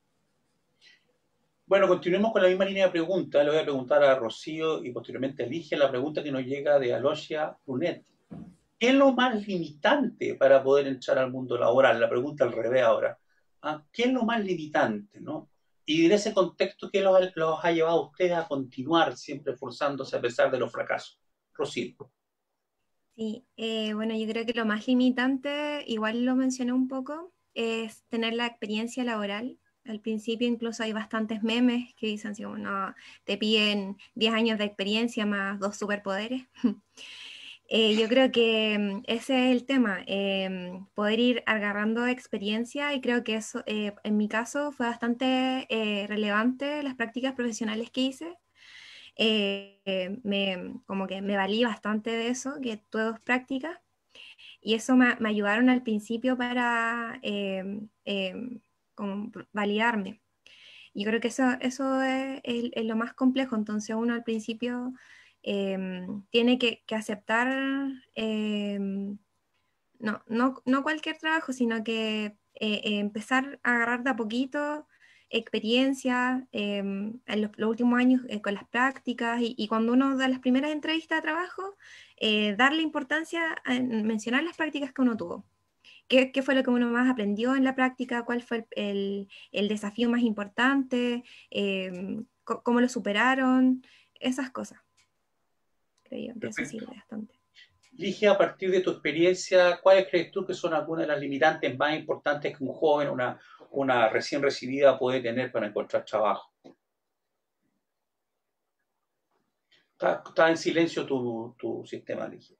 Bueno, continuemos con la misma línea de preguntas. Le voy a preguntar a Rocío y posteriormente a Ligia la pregunta que nos llega de Alosia Brunet. ¿Qué es lo más limitante para poder entrar al mundo laboral? La pregunta al revés ahora. ¿Ah? ¿Qué es lo más limitante, no? Y en ese contexto, ¿qué los, los ha llevado a ustedes a continuar siempre esforzándose a pesar de los fracasos? Rocío. Sí, eh, bueno, yo creo que lo más limitante, igual lo mencioné un poco, es tener la experiencia laboral. Al principio incluso hay bastantes memes que dicen así como, no, te piden diez años de experiencia más dos superpoderes. eh, yo creo que mm, ese es el tema, eh, poder ir agarrando experiencia y creo que eso, eh, en mi caso, fue bastante eh, relevante las prácticas profesionales que hice. Eh, me, como que me valí bastante de eso, que tuve dos prácticas, y eso me, me ayudaron al principio para eh, eh, como validarme. Yo creo que eso, eso es, es, es lo más complejo, entonces uno al principio eh, tiene que, que aceptar, eh, no, no, no cualquier trabajo, sino que eh, eh, empezar a agarrar de a poquito experiencia eh, en los, los, últimos años eh, con las prácticas y, y cuando uno da las primeras entrevistas de trabajo, eh, darle importancia a mencionar las prácticas que uno tuvo. ¿Qué, ¿Qué fue lo que uno más aprendió en la práctica? ¿Cuál fue el, el, el desafío más importante? Eh, ¿Cómo lo superaron? Esas cosas. Creo que eso sirve bastante. Ligia, a partir de tu experiencia, ¿cuáles crees tú que son algunas de las limitantes más importantes que un joven, una, una recién recibida puede tener para encontrar trabajo? Está, está en silencio tu, tu sistema, Ligia.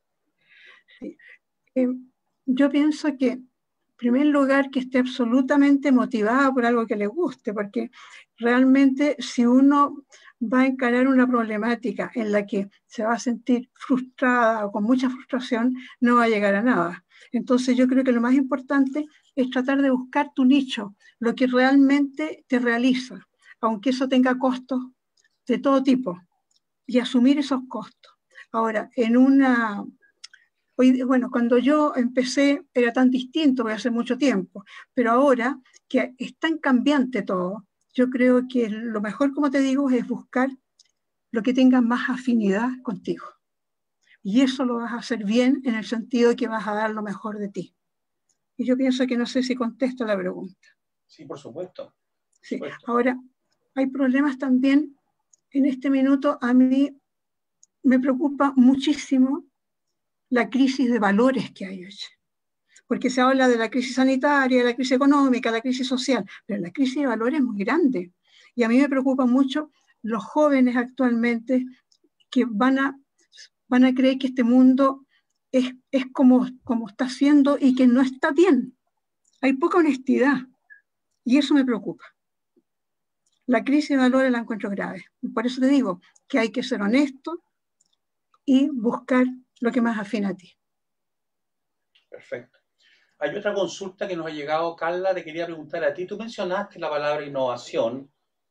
Sí. Eh, yo pienso que, en primer lugar, que esté absolutamente motivada por algo que le guste, porque realmente si uno va a encarar una problemática en la que se va a sentir frustrada o con mucha frustración, no va a llegar a nada. Entonces yo creo que lo más importante es tratar de buscar tu nicho, lo que realmente te realiza, aunque eso tenga costos de todo tipo, y asumir esos costos. Ahora, en una... Hoy, bueno, cuando yo empecé era tan distinto, voy a hace mucho tiempo, pero ahora que es tan cambiante todo, yo creo que lo mejor, como te digo, es buscar lo que tenga más afinidad contigo. Y eso lo vas a hacer bien en el sentido de que vas a dar lo mejor de ti. Y yo pienso que no sé si contesto la pregunta. Sí, por supuesto. Por sí. supuesto. Ahora, hay problemas también. En este minuto a mí me preocupa muchísimo la crisis de valores que hay hoy. Porque se habla de la crisis sanitaria, de la crisis económica, de la crisis social, pero la crisis de valores es muy grande. Y a mí me preocupa mucho los jóvenes actualmente que van a, van a creer que este mundo es, es como, como está siendo y que no está bien. Hay poca honestidad y eso me preocupa. La crisis de valores la encuentro grave. Y por eso te digo que hay que ser honesto y buscar lo que más afina a ti. Perfecto. Hay otra consulta que nos ha llegado, Carla, te quería preguntar a ti. Tú mencionaste la palabra innovación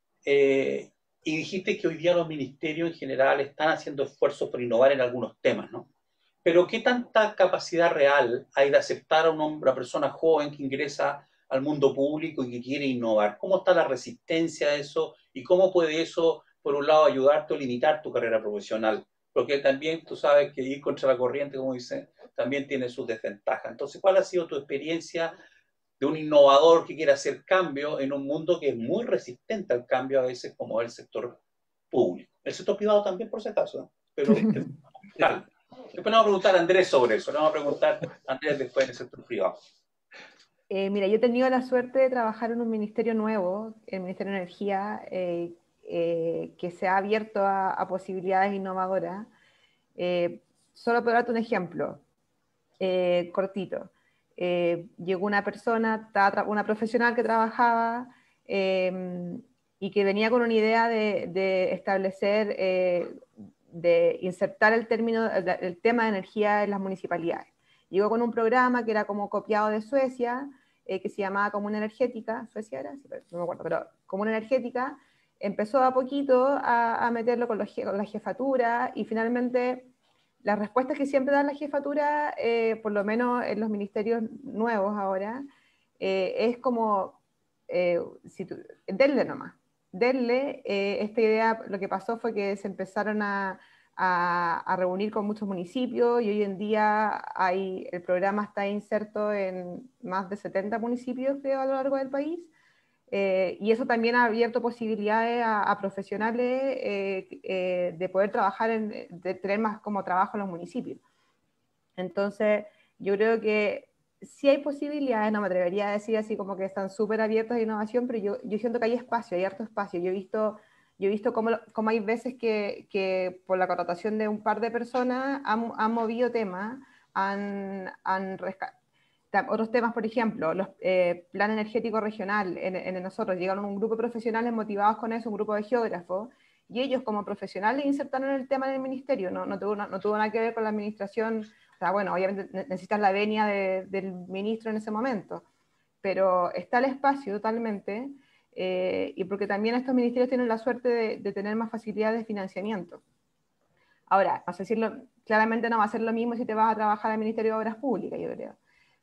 eh, y dijiste que hoy día los ministerios en general están haciendo esfuerzos por innovar en algunos temas, ¿no? Pero ¿qué tanta capacidad real hay de aceptar a un hombre, a una persona joven que ingresa al mundo público y que quiere innovar? ¿Cómo está la resistencia a eso? ¿Y cómo puede eso, por un lado, ayudarte o limitar tu carrera profesional? Porque también tú sabes que ir contra la corriente, como dice, también tiene sus desventajas. Entonces, ¿cuál ha sido tu experiencia de un innovador que quiere hacer cambio en un mundo que es muy resistente al cambio a veces, como el sector público? El sector privado también, por si acaso, ¿no? Pero tal. Después le vamos a preguntar a Andrés sobre eso. Le vamos a preguntar a Andrés después en el sector privado. Eh, mira, yo he tenido la suerte de trabajar en un ministerio nuevo, el Ministerio de Energía, eh, eh, que se ha abierto a, a posibilidades innovadoras. Eh, solo para darte un ejemplo, eh, cortito. Eh, llegó una persona, una profesional que trabajaba eh, y que venía con una idea de, de establecer, eh, de insertar el, término, el, el tema de energía en las municipalidades. Llegó con un programa que era como copiado de Suecia, eh, que se llamaba Comuna Energética. ¿Suecia era? Sí, no me acuerdo, pero Comuna Energética. Empezó a poquito a, a meterlo con, los, con la jefatura y finalmente las respuestas que siempre da la jefatura, eh, por lo menos en los ministerios nuevos ahora, eh, es como, eh, si tú, denle nomás, denle. Eh, esta idea, lo que pasó fue que se empezaron a, a, a reunir con muchos municipios y hoy en día hay, el programa está inserto en más de setenta municipios, creo, a lo largo del país. Eh, y eso también ha abierto posibilidades a, a profesionales eh, eh, de poder trabajar, en, de tener más como trabajo en los municipios. Entonces, yo creo que sí hay posibilidades, no me atrevería a decir así como que están súper abiertas a innovación, pero yo, yo siento que hay espacio, hay harto espacio. Yo he visto, yo he visto cómo, cómo hay veces que, que por la contratación de un par de personas han, han movido temas, han, han rescatado. Otros temas, por ejemplo, los eh, plan energético regional, en, en nosotros llegaron un grupo de profesionales motivados con eso, un grupo de geógrafos, y ellos como profesionales insertaron el tema en el ministerio, no, no, tuvo, no, no tuvo nada que ver con la administración. O sea, bueno, obviamente necesitas la venia de, del ministro en ese momento, pero está el espacio totalmente, eh, y porque también estos ministerios tienen la suerte de, de tener más facilidades de financiamiento. Ahora, no sé si lo, claramente no va a ser lo mismo si te vas a trabajar al Ministerio de Obras Públicas, yo creo.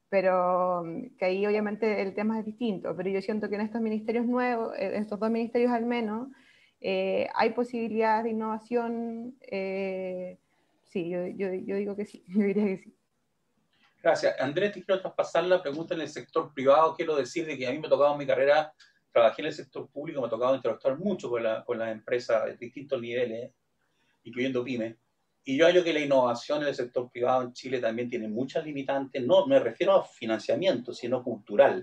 Pero que ahí obviamente el tema es distinto, pero yo siento que en estos ministerios nuevos, en estos dos ministerios al menos, eh, hay posibilidades de innovación. Eh, sí, yo, yo, yo digo que sí, yo diría que sí. Gracias. Andrés, te quiero traspasar la pregunta en el sector privado. Quiero decir de que a mí me ha tocado en mi carrera, trabajé en el sector público, me ha tocado interactuar mucho con, la, con las empresas de distintos niveles, incluyendo pymes. Y yo hallo que la innovación en el sector privado en Chile también tiene muchas limitantes. No me refiero a financiamiento, sino cultural.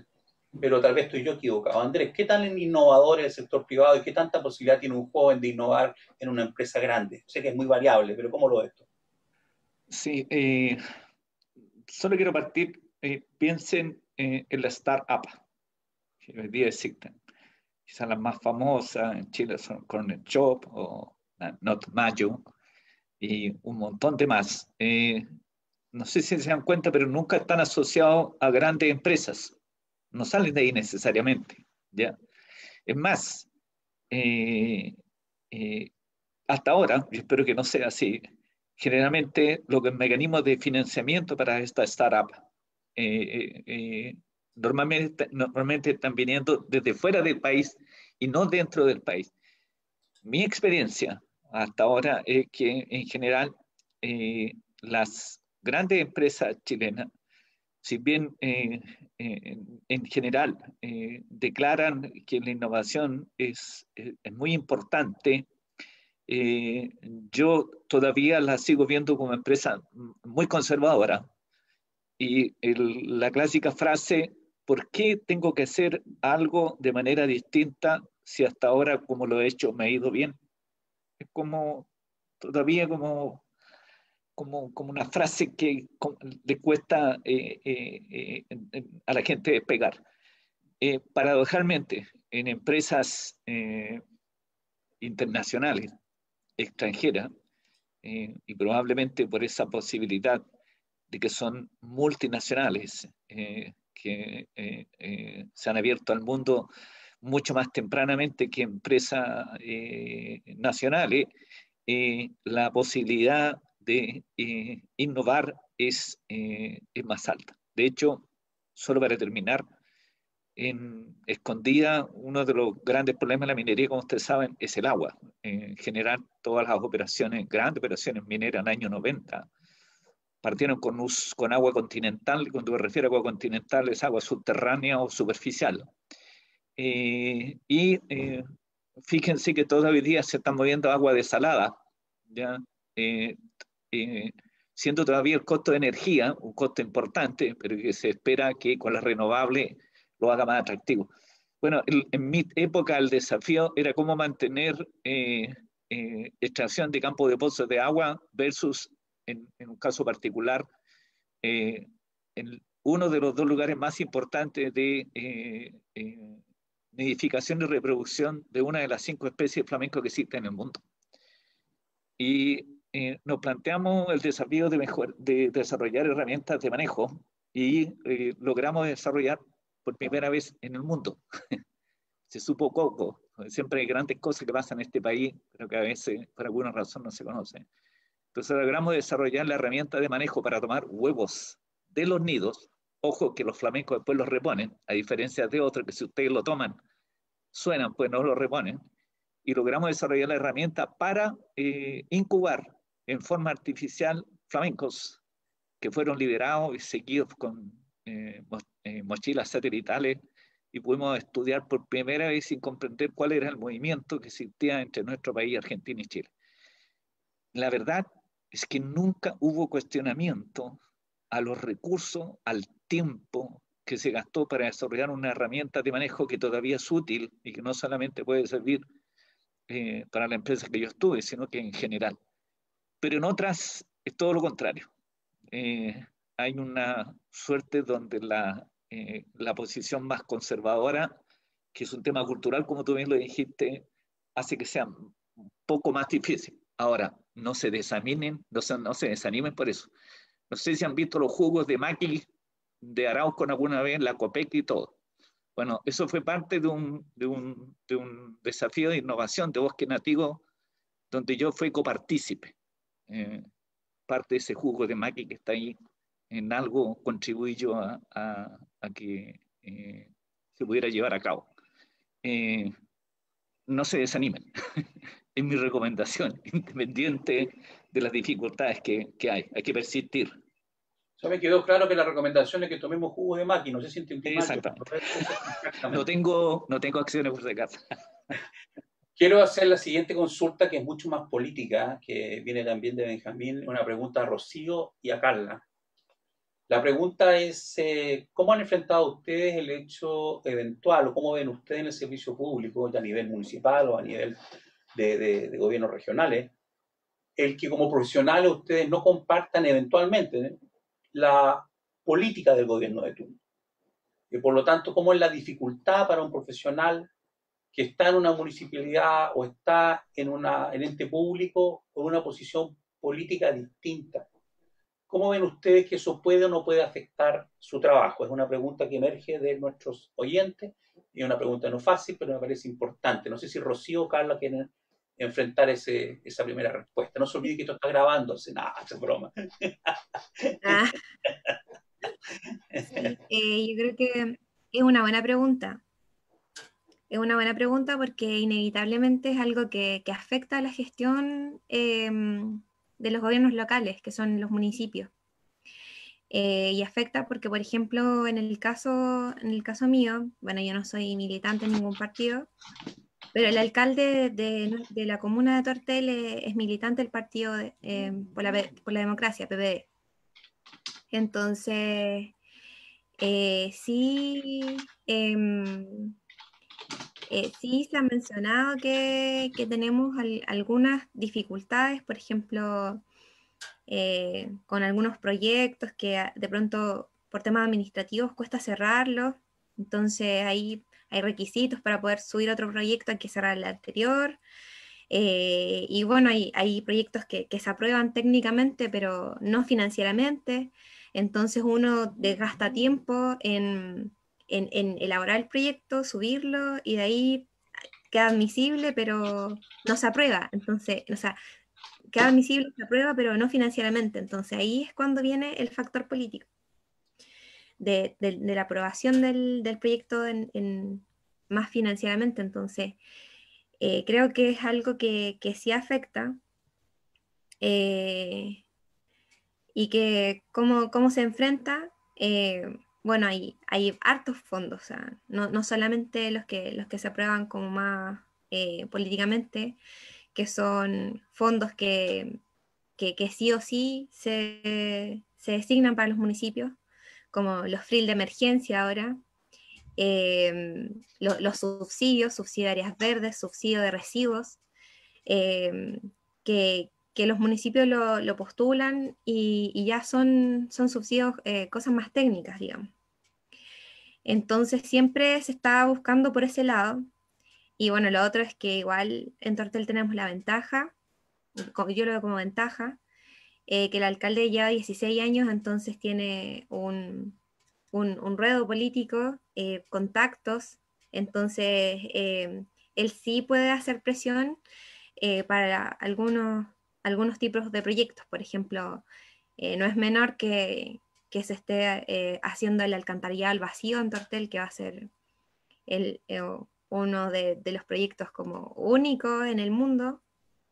pero tal vez estoy yo equivocado. Andrés, ¿qué tan innovador es el sector privado y qué tanta posibilidad tiene un joven de innovar en una empresa grande? Sé que es muy variable, pero ¿cómo lo ves tú? Sí, eh, solo quiero partir, eh, piensen eh, en la startup que hoy día existen. Quizás las más famosas en Chile son Corner Shop o Not Mayo y un montón de más. Eh, no sé si se dan cuenta, pero nunca están asociados a grandes empresas. No salen de ahí necesariamente, ¿ya? Es más, eh, eh, hasta ahora, y espero que no sea así, generalmente los mecanismos de financiamiento para esta startup eh, eh, eh, normalmente, normalmente están viniendo desde fuera del país y no dentro del país. Mi experiencia hasta ahora es que en general eh, las grandes empresas chilenas, si bien eh, eh, en general eh, declaran que la innovación es, es, es muy importante, eh, yo todavía la sigo viendo como empresa muy conservadora. Y el, la clásica frase, ¿por qué tengo que hacer algo de manera distinta si hasta ahora como lo he hecho me ha ido bien? Es como todavía como, como, como una frase que le cuesta eh, eh, eh, a la gente despegar. Eh, paradojalmente, en empresas eh, internacionales, extranjeras, eh, y probablemente por esa posibilidad de que son multinacionales, eh, que eh, eh, se han abierto al mundo mucho más tempranamente que empresas eh, nacionales, eh, la posibilidad de eh, innovar es, eh, es más alta. De hecho, solo para terminar, en Escondida, uno de los grandes problemas de la minería, como ustedes saben, es el agua. En general, todas las operaciones, grandes operaciones mineras en el año noventa, partieron con, us, con agua continental, y cuando me refiero a agua continental es agua subterránea o superficial. Eh, y eh, fíjense que todavía hoy día se está moviendo agua desalada, ¿ya? Eh, eh, siendo todavía el costo de energía un costo importante, pero que se espera que con las renovables lo haga más atractivo. Bueno, el, en mi época el desafío era cómo mantener eh, eh, extracción de campos de pozos de agua versus, en, en un caso particular, eh, en uno de los dos lugares más importantes de eh, eh, nidificación y reproducción de una de las cinco especies de flamenco que existen en el mundo. Y eh, nos planteamos el desafío de, mejor, de desarrollar herramientas de manejo y eh, logramos desarrollar por primera vez en el mundo. Se supo poco, siempre hay grandes cosas que pasan en este país, pero que a veces por alguna razón no se conocen. Entonces logramos desarrollar la herramienta de manejo para tomar huevos de los nidos. Ojo que los flamencos después los reponen, a diferencia de otros que si ustedes lo toman, suenan, pues no lo reponen. Y logramos desarrollar la herramienta para eh, incubar en forma artificial flamencos que fueron liberados y seguidos con eh, eh, mochilas satelitales, y pudimos estudiar por primera vez sin comprender cuál era el movimiento que existía entre nuestro país, Argentina y Chile. La verdad es que nunca hubo cuestionamiento a los recursos, al tiempo que se gastó para desarrollar una herramienta de manejo que todavía es útil y que no solamente puede servir eh, para la empresa que yo estuve, sino que en general. Pero en otras es todo lo contrario. Eh, hay una suerte donde la, eh, la posición más conservadora, que es un tema cultural, como tú bien lo dijiste, hace que sea un poco más difícil. Ahora, no se desaminen, no se, no se desanimen por eso. No sé si han visto los jugos de Maqui, de Arauco alguna vez, la Copec y todo. Bueno, eso fue parte de un, de un, de un desafío de innovación de bosque nativo, donde yo fui copartícipe. Eh, parte de ese jugo de Maqui que está ahí, en algo contribuí yo a, a, a que eh, se pudiera llevar a cabo. Eh, no se desanimen. Es mi recomendación, independiente de las dificultades que, que hay. Hay que persistir. Ya me quedó claro que la recomendación es que tomemos jugo de Maqui, no sé si entendí mal. Exactamente. Exactamente. No tengo, no tengo acciones por si acaso. Quiero hacer la siguiente consulta, que es mucho más política, que viene también de Benjamín, una pregunta a Rocío y a Carla. La pregunta es, eh, ¿cómo han enfrentado ustedes el hecho eventual o cómo ven ustedes en el servicio público, ya a nivel municipal o a nivel de, de, de gobiernos regionales, el que como profesionales ustedes no compartan eventualmente, ¿eh?, la política del gobierno de turno? Y por lo tanto, ¿cómo es la dificultad para un profesional que está en una municipalidad o está en un ente público con una posición política distinta? ¿Cómo ven ustedes que eso puede o no puede afectar su trabajo? Es una pregunta que emerge de nuestros oyentes y una pregunta no fácil, pero me parece importante. No sé si Rocío o Carla quieren enfrentar ese, esa primera respuesta. No se olvide que esto está grabándose. Nada, es broma. Ah, sí, eh, yo creo que es una buena pregunta. Es una buena pregunta porque inevitablemente es algo que, que afecta a la gestión eh, de los gobiernos locales, que son los municipios. Eh, y afecta porque, por ejemplo, en el caso, en el caso mío, bueno, yo no soy militante en ningún partido, pero el alcalde de, de la comuna de Tortel es militante del partido de, eh, por, la, por la democracia, P P D. Entonces, eh, sí, eh, eh, sí se ha mencionado que, que tenemos al, algunas dificultades, por ejemplo, eh, con algunos proyectos que de pronto por temas administrativos cuesta cerrarlos, entonces ahí hay requisitos para poder subir otro proyecto, hay que cerrar el anterior, eh, y bueno, hay, hay proyectos que, que se aprueban técnicamente, pero no financieramente, entonces uno desgasta tiempo en, en, en elaborar el proyecto, subirlo, y de ahí queda admisible, pero no se aprueba, entonces, o sea, queda admisible la prueba, pero no financieramente. Entonces ahí es cuando viene el factor político de, de, de la aprobación del, del proyecto en, en, más financieramente. Entonces eh, creo que es algo que, que sí afecta, eh, y que cómo, cómo se enfrenta. Eh, bueno, hay, hay hartos fondos, o sea, no, no solamente los que, los que se aprueban como más eh, políticamente, que son fondos que Que, que sí o sí se, se designan para los municipios, como los F R I L de emergencia ahora, eh, lo, los subsidios, subsidio de áreas verdes, subsidio de residuos, eh, que, que, los municipios lo, lo postulan y, y, ya son, son subsidios, eh, cosas más técnicas, digamos. Entonces siempre se está buscando por ese lado. Y bueno, lo otro es que igual en Tortel tenemos la ventaja, yo lo veo como ventaja, Eh, que el alcalde lleva dieciséis años, entonces tiene un, un, un ruedo político, eh, contactos, entonces eh, él sí puede hacer presión eh, para algunos, algunos tipos de proyectos. Por ejemplo, eh, no es menor que, que se esté eh, haciendo el alcantarillado al vacío en Tortel, que va a ser el, eh, uno de, de los proyectos como único en el mundo,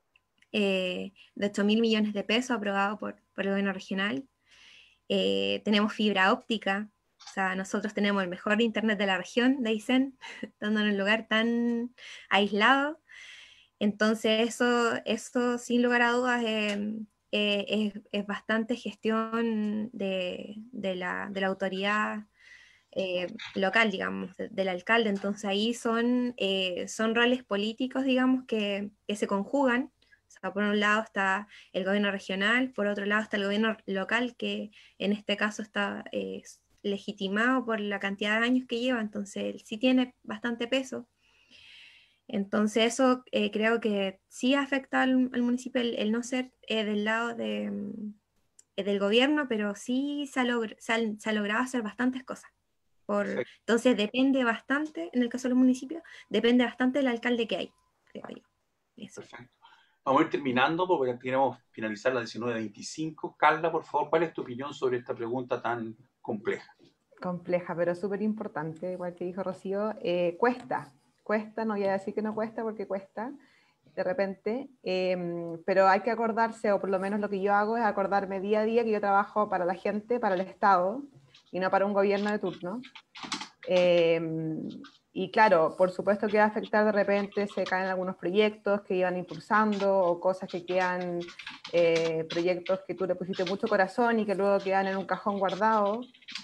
eh, de ocho mil millones de pesos aprobado por, por el gobierno regional. Eh, tenemos fibra óptica, o sea, nosotros tenemos el mejor internet de la región de Aysén, estando en un lugar tan aislado. Entonces eso, eso sin lugar a dudas eh, eh, es, es bastante gestión de, de, la, de la autoridad eh, local, digamos, de, del alcalde. Entonces ahí son, eh, son roles políticos, digamos, que, que se conjugan. O sea, por un lado está el gobierno regional, por otro lado está el gobierno local, que en este caso está eh, legitimado por la cantidad de años que lleva, entonces sí tiene bastante peso. Entonces eso eh, creo que sí afecta al, al municipio el, el no ser eh, del lado de, eh, del gobierno, pero sí se ha, logr se, ha, se ha logrado hacer bastantes cosas. Por, entonces depende bastante, en el caso de los municipios, depende bastante del alcalde que hay, creo yo. Eso. Perfecto. Vamos a ir terminando porque queremos finalizar las diecinueve veinticinco. Carla, por favor, ¿cuál es tu opinión sobre esta pregunta tan compleja? Compleja, pero súper importante, igual que dijo Rocío. Eh, cuesta, cuesta, no voy a decir que no cuesta porque cuesta de repente, eh, pero hay que acordarse, o por lo menos lo que yo hago es acordarme día a día que yo trabajo para la gente, para el Estado, y no para un gobierno de turno. Eh, y claro, por supuesto que va a afectar de repente, se caen algunos proyectos que iban impulsando o cosas que quedan eh, proyectos que tú le pusiste mucho corazón y que luego quedan en un cajón guardado.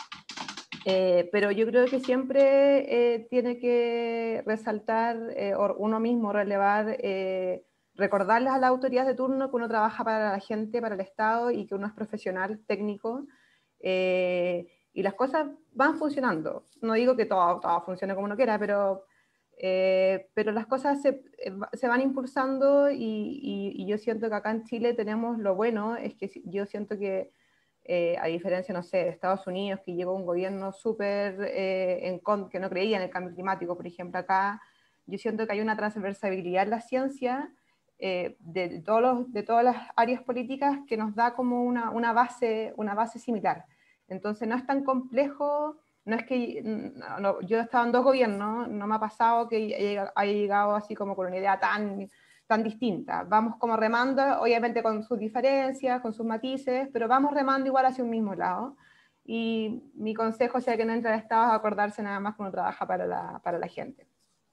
Eh, pero yo creo que siempre eh, tiene que resaltar, eh, o uno mismo relevar, eh, recordarles a las autoridades de turno que uno trabaja para la gente, para el Estado, y que uno es profesional, técnico, eh, y las cosas van funcionando. No digo que todo, todo funcione como uno quiera, pero, eh, pero las cosas se, se van impulsando, y, y, y yo siento que acá en Chile tenemos lo bueno, es que yo siento que Eh, a diferencia, no sé, de Estados Unidos, que llegó un gobierno súper eh, en con, que no creía en el cambio climático, por ejemplo, acá yo siento que hay una transversabilidad en la ciencia eh, de, todos los, de todas las áreas políticas que nos da como una, una, base, una base similar. Entonces no es tan complejo, no es que no, no, yo he estado en dos gobiernos, no me ha pasado que haya llegado así como con una idea tan... tan distinta. Vamos como remando, obviamente con sus diferencias, con sus matices, pero vamos remando igual hacia un mismo lado. Y mi consejo, sea que no entra al Estado, es acordarse nada más que uno trabaja para la, para la gente.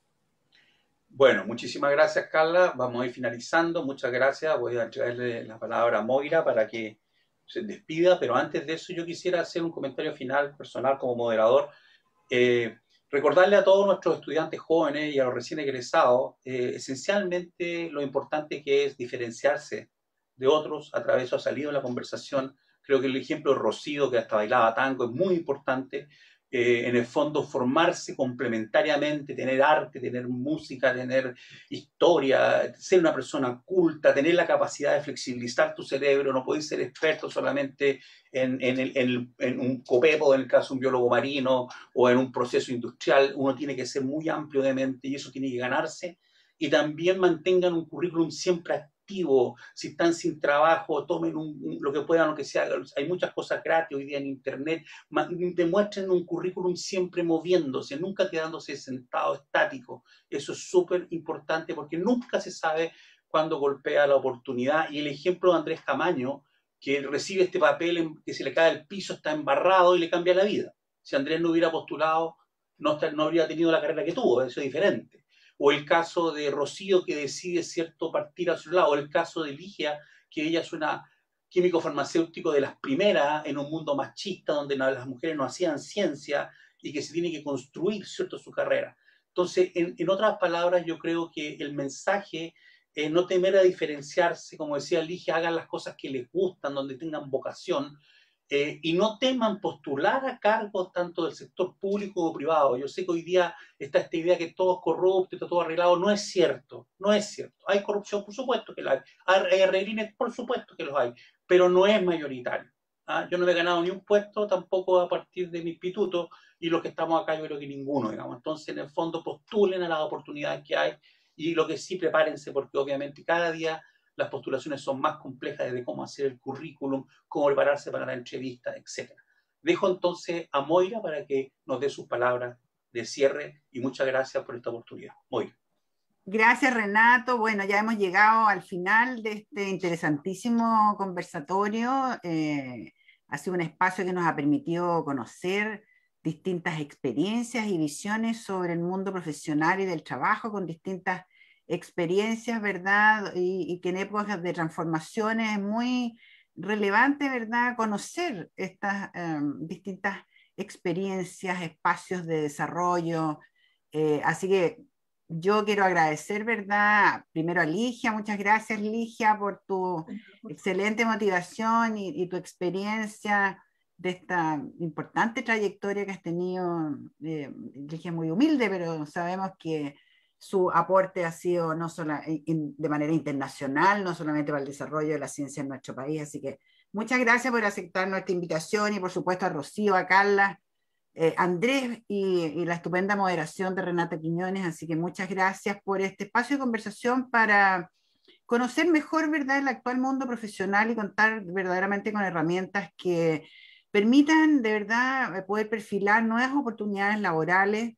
Bueno, muchísimas gracias, Carla. Vamos a ir finalizando. Muchas gracias. Voy a traerle la palabra a Moira para que se despida, pero antes de eso yo quisiera hacer un comentario final personal como moderador. Eh, Recordarle a todos nuestros estudiantes jóvenes y a los recién egresados, eh, esencialmente lo importante que es diferenciarse de otros a través de eso ha salido en la conversación. Creo que el ejemplo de Rocío, que hasta bailaba tango, es muy importante. Eh, en el fondo, formarse complementariamente, tener arte, tener música, tener historia, ser una persona culta, tener la capacidad de flexibilizar tu cerebro, no podés ser experto solamente en, en, el, en, en un copepo, en el caso de un biólogo marino, o en un proceso industrial. Uno tiene que ser muy amplio de mente y eso tiene que ganarse. Y también mantengan un currículum siempre activo. Si están sin trabajo, tomen un, un, lo que puedan, lo que sea. Hay muchas cosas gratis hoy día en internet. Demuestren un currículum siempre moviéndose, nunca quedándose sentado, estático. Eso es súper importante porque nunca se sabe cuándo golpea la oportunidad. Y el ejemplo de Andrés Camaño, que recibe este papel en, que se le cae al piso, está embarrado y le cambia la vida. Si Andrés no hubiera postulado, no, no habría tenido la carrera que tuvo, eso es diferente. O el caso de Rocío, que decide, cierto, partir a su lado, o el caso de Ligia, que ella es una químico farmacéutico de las primeras en un mundo machista, donde las mujeres no hacían ciencia y que se tiene que construir, cierto, su carrera. Entonces, en, en otras palabras, yo creo que el mensaje es no temer a diferenciarse, como decía Ligia, hagan las cosas que les gustan, donde tengan vocación, Eh, y no teman postular a cargos tanto del sector público o privado. Yo sé que hoy día está esta idea que todo es corrupto, está todo arreglado. No es cierto, no es cierto. Hay corrupción, por supuesto que la hay. Hay arreglines, por supuesto que los hay, pero no es mayoritario. ¿Ah? Yo no me he ganado ni un puesto tampoco a partir de mis pitutos, y los que estamos acá yo creo que ninguno, digamos. Entonces, en el fondo, postulen a las oportunidades que hay, y lo que sí, prepárense, porque obviamente cada día las postulaciones son más complejas, de cómo hacer el currículum, cómo prepararse para la entrevista, etcétera. Dejo entonces a Moira para que nos dé sus palabras de cierre, y muchas gracias por esta oportunidad. Moira. Gracias, Renato. Bueno, ya hemos llegado al final de este interesantísimo conversatorio. Eh, ha sido un espacio que nos ha permitido conocer distintas experiencias y visiones sobre el mundo profesional y del trabajo, con distintas experiencias, ¿verdad? Y, y que en épocas de transformaciones es muy relevante, ¿verdad?, conocer estas eh, distintas experiencias, espacios de desarrollo. Eh, así que yo quiero agradecer, ¿verdad?, primero a Ligia. Muchas gracias, Ligia, por tu excelente motivación y, y tu experiencia de esta importante trayectoria que has tenido. Eh, Ligia es muy humilde, pero sabemos que su aporte ha sido no solo in, de manera internacional, no solamente para el desarrollo de la ciencia en nuestro país. Así que muchas gracias por aceptar nuestra invitación, y por supuesto a Rocío, a Carla, eh, Andrés y, y la estupenda moderación de Renata Quiñones. Así que muchas gracias por este espacio de conversación para conocer mejor, ¿verdad?, el actual mundo profesional y contar verdaderamente con herramientas que permitan de verdad poder perfilar nuevas oportunidades laborales,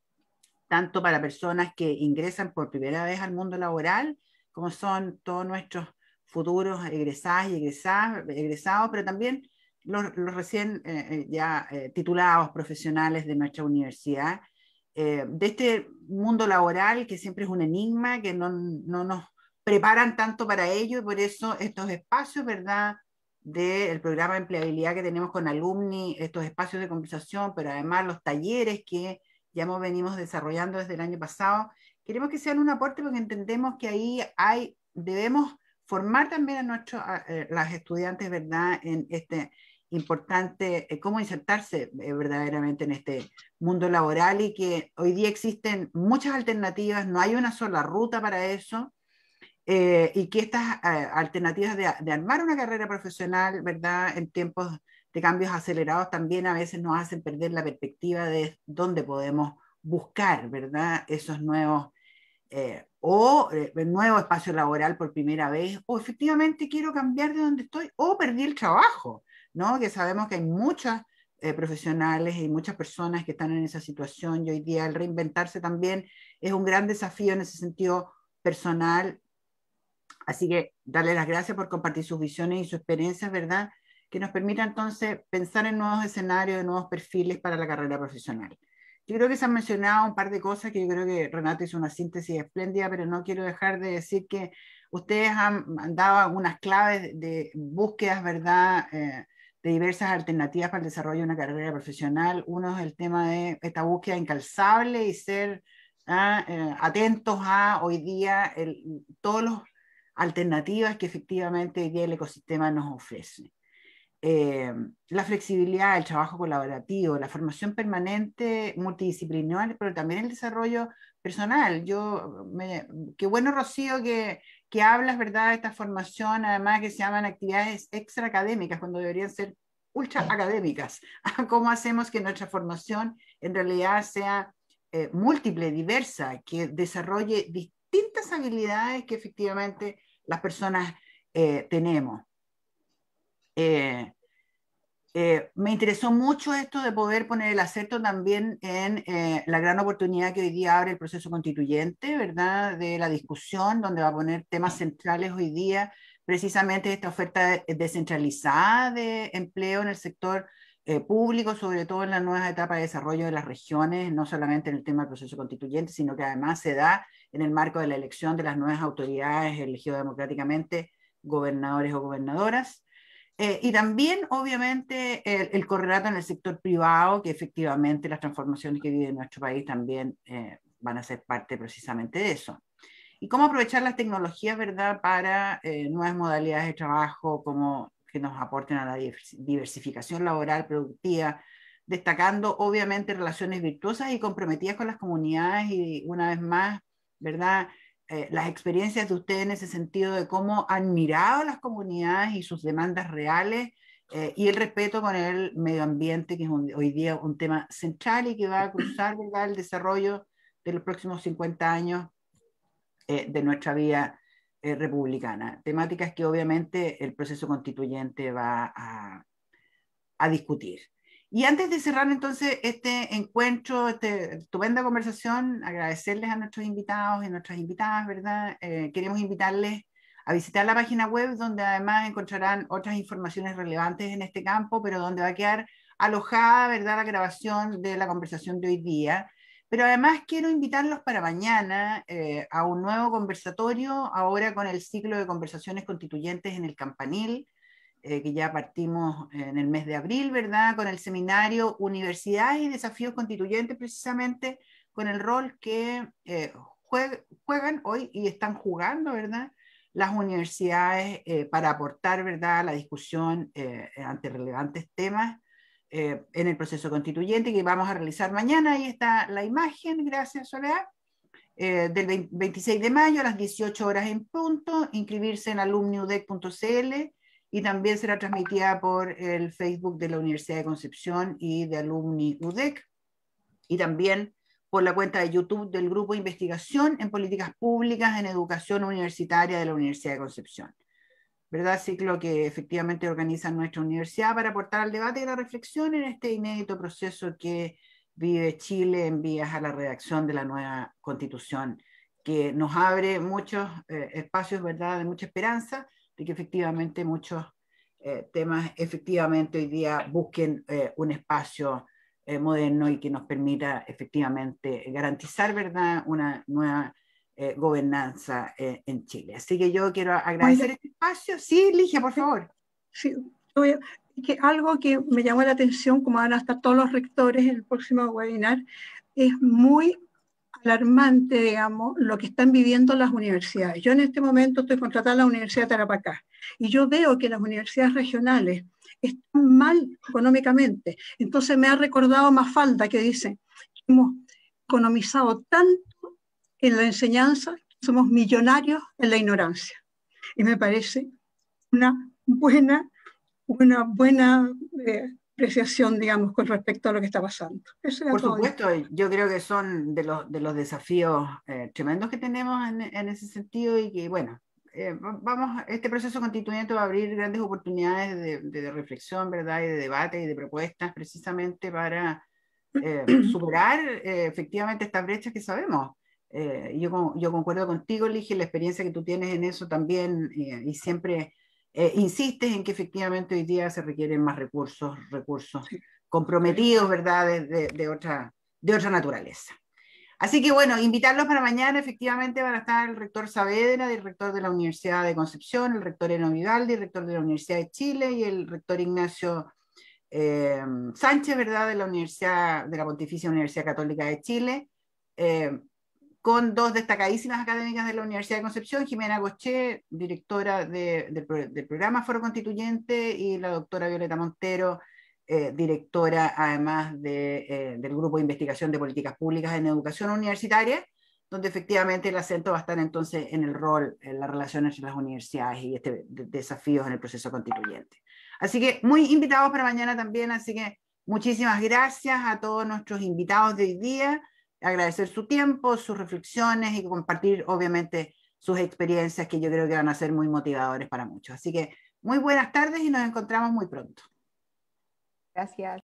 tanto para personas que ingresan por primera vez al mundo laboral, como son todos nuestros futuros egresadas y egresadas, egresados, pero también los, los recién eh, ya eh, titulados profesionales de nuestra universidad, eh, de este mundo laboral que siempre es un enigma, que no, no nos preparan tanto para ello, y por eso estos espacios, ¿verdad?, del programa de empleabilidad que tenemos con alumni, estos espacios de conversación, pero además los talleres que ya hemos venimos desarrollando desde el año pasado, queremos que sean un aporte porque entendemos que ahí hay, debemos formar también a, nuestros, a eh, las estudiantes, ¿verdad?, en este importante, eh, cómo insertarse eh, verdaderamente en este mundo laboral, y que hoy día existen muchas alternativas, no hay una sola ruta para eso, eh, y que estas eh, alternativas de, de armar una carrera profesional, ¿verdad?, en tiempos de cambios acelerados también a veces nos hacen perder la perspectiva de dónde podemos buscar, ¿verdad?, esos nuevos Eh, o eh, el nuevo espacio laboral por primera vez, o efectivamente quiero cambiar de donde estoy, o perdí el trabajo, ¿no? Que sabemos que hay muchas eh, profesionales y muchas personas que están en esa situación, y hoy día el reinventarse también es un gran desafío en ese sentido personal. Así que darle las gracias por compartir sus visiones y sus experiencias, ¿verdad?, que nos permita entonces pensar en nuevos escenarios, en nuevos perfiles para la carrera profesional. Yo creo que se han mencionado un par de cosas que yo creo que Renato hizo una síntesis espléndida, pero no quiero dejar de decir que ustedes han, han dado algunas claves de, de búsquedas, ¿verdad?, eh, de diversas alternativas para el desarrollo de una carrera profesional. Uno es el tema de esta búsqueda incalzable y ser ah, eh, atentos a hoy día el, todas las alternativas que efectivamente hoy día el ecosistema nos ofrece. Eh, la flexibilidad, el trabajo colaborativo, la formación permanente multidisciplinar, pero también el desarrollo personal. Yo, me, qué bueno, Rocío, que, que hablas, ¿verdad?, de esta formación, además que se llaman actividades extra académicas, cuando deberían ser ultra académicas. ¿Cómo hacemos que nuestra formación en realidad sea eh, múltiple, diversa, que desarrolle distintas habilidades que efectivamente las personas eh, tenemos? Eh, eh, me interesó mucho esto de poder poner el acento también en eh, la gran oportunidad que hoy día abre el proceso constituyente, ¿verdad?, de la discusión, donde va a poner temas centrales hoy día, precisamente esta oferta descentralizada de empleo en el sector eh, público, sobre todo en la nueva etapa de desarrollo de las regiones, no solamente en el tema del proceso constituyente, sino que además se da en el marco de la elección de las nuevas autoridades elegidas democráticamente, gobernadores o gobernadoras. Eh, y también, obviamente, el, el correlato en el sector privado, que efectivamente las transformaciones que vive nuestro país también eh, van a ser parte precisamente de eso. Y cómo aprovechar las tecnologías, ¿verdad?, para eh, nuevas modalidades de trabajo, como que nos aporten a la diversificación laboral productiva, destacando, obviamente, relaciones virtuosas y comprometidas con las comunidades, y una vez más, ¿verdad?, Eh, las experiencias de ustedes en ese sentido de cómo han mirado las comunidades y sus demandas reales, eh, y el respeto con el medio ambiente, que es un, hoy día un tema central y que va a cruzar, ¿verdad?, el desarrollo de los próximos cincuenta años eh, de nuestra vida eh, republicana. Temáticas que obviamente el proceso constituyente va a, a discutir. Y antes de cerrar entonces este encuentro, esta estupenda conversación, agradecerles a nuestros invitados y nuestras invitadas, ¿verdad? Eh, queremos invitarles a visitar la página web, donde además encontrarán otras informaciones relevantes en este campo, pero donde va a quedar alojada, ¿verdad?, la grabación de la conversación de hoy día. Pero además quiero invitarlos para mañana eh, a un nuevo conversatorio, ahora con el ciclo de conversaciones constituyentes en el Campanil, Eh, que ya partimos en el mes de abril, ¿verdad?, con el seminario Universidades y Desafíos Constituyentes, precisamente con el rol que eh, juegan hoy y están jugando, ¿verdad?, las universidades eh, para aportar, ¿verdad?, a la discusión eh, ante relevantes temas eh, en el proceso constituyente que vamos a realizar mañana. Ahí está la imagen, gracias, Soledad. Eh, del veintiséis de mayo a las dieciocho horas en punto, inscribirse en alumni u d e c punto c l, y también será transmitida por el Facebook de la Universidad de Concepción y de Alumni U D E C, y también por la cuenta de YouTube del Grupo de Investigación en Políticas Públicas en Educación Universitaria de la Universidad de Concepción. ¿Verdad? Ciclo que efectivamente organiza nuestra universidad para aportar al debate y la reflexión en este inédito proceso que vive Chile en vías a la redacción de la nueva Constitución, que nos abre muchos eh, espacios, ¿verdad?, de mucha esperanza, de que efectivamente muchos eh, temas efectivamente hoy día busquen eh, un espacio eh, moderno y que nos permita efectivamente garantizar, ¿verdad?, una nueva eh, gobernanza eh, en Chile. Así que yo quiero agradecer Oiga. este espacio. Sí, Ligia, por favor. Sí, voy a, que algo que me llamó la atención, como van a estar todos los rectores en el próximo webinar, es muy alarmante, digamos, lo que están viviendo las universidades. Yo en este momento estoy contratada en la Universidad de Tarapacá y yo veo que las universidades regionales están mal económicamente. Entonces me ha recordado Mafalda que dice, hemos economizado tanto en la enseñanza, somos millonarios en la ignorancia. Y me parece una buena, una buena eh, apreciación, digamos, con respecto a lo que está pasando. Eso Por todo. supuesto, yo creo que son de los, de los desafíos eh, tremendos que tenemos en, en ese sentido y que, bueno, eh, vamos, este proceso constituyente va a abrir grandes oportunidades de, de, de reflexión, ¿verdad? Y de debate y de propuestas precisamente para eh, superar eh, efectivamente estas brechas que sabemos. Eh, yo, yo concuerdo contigo, Ligia, la experiencia que tú tienes en eso también eh, y siempre eh, insistes en que efectivamente hoy día se requieren más recursos, recursos Sí. comprometidos, ¿verdad?, de, de, de, otra, de otra naturaleza. Así que bueno, invitarlos para mañana, efectivamente van a estar el rector Saavedra, el rector de la Universidad de Concepción, el rector Eno Vivaldi, el rector de la Universidad de Chile y el rector Ignacio eh, Sánchez, ¿verdad?, de la Universidad, de la Pontificia Universidad Católica de Chile, eh, con dos destacadísimas académicas de la Universidad de Concepción, Jimena Goché, directora de, de, del programa Foro Constituyente, y la doctora Violeta Montero, eh, directora además de, eh, del Grupo de Investigación de Políticas Públicas en Educación Universitaria, donde efectivamente el acento va a estar entonces en el rol, en la relación entre las universidades y este de, desafíos en el proceso constituyente. Así que muy invitados para mañana también, así que muchísimas gracias a todos nuestros invitados de hoy día, agradecer su tiempo, sus reflexiones y compartir obviamente sus experiencias que yo creo que van a ser muy motivadores para muchos. Así que muy buenas tardes y nos encontramos muy pronto. Gracias.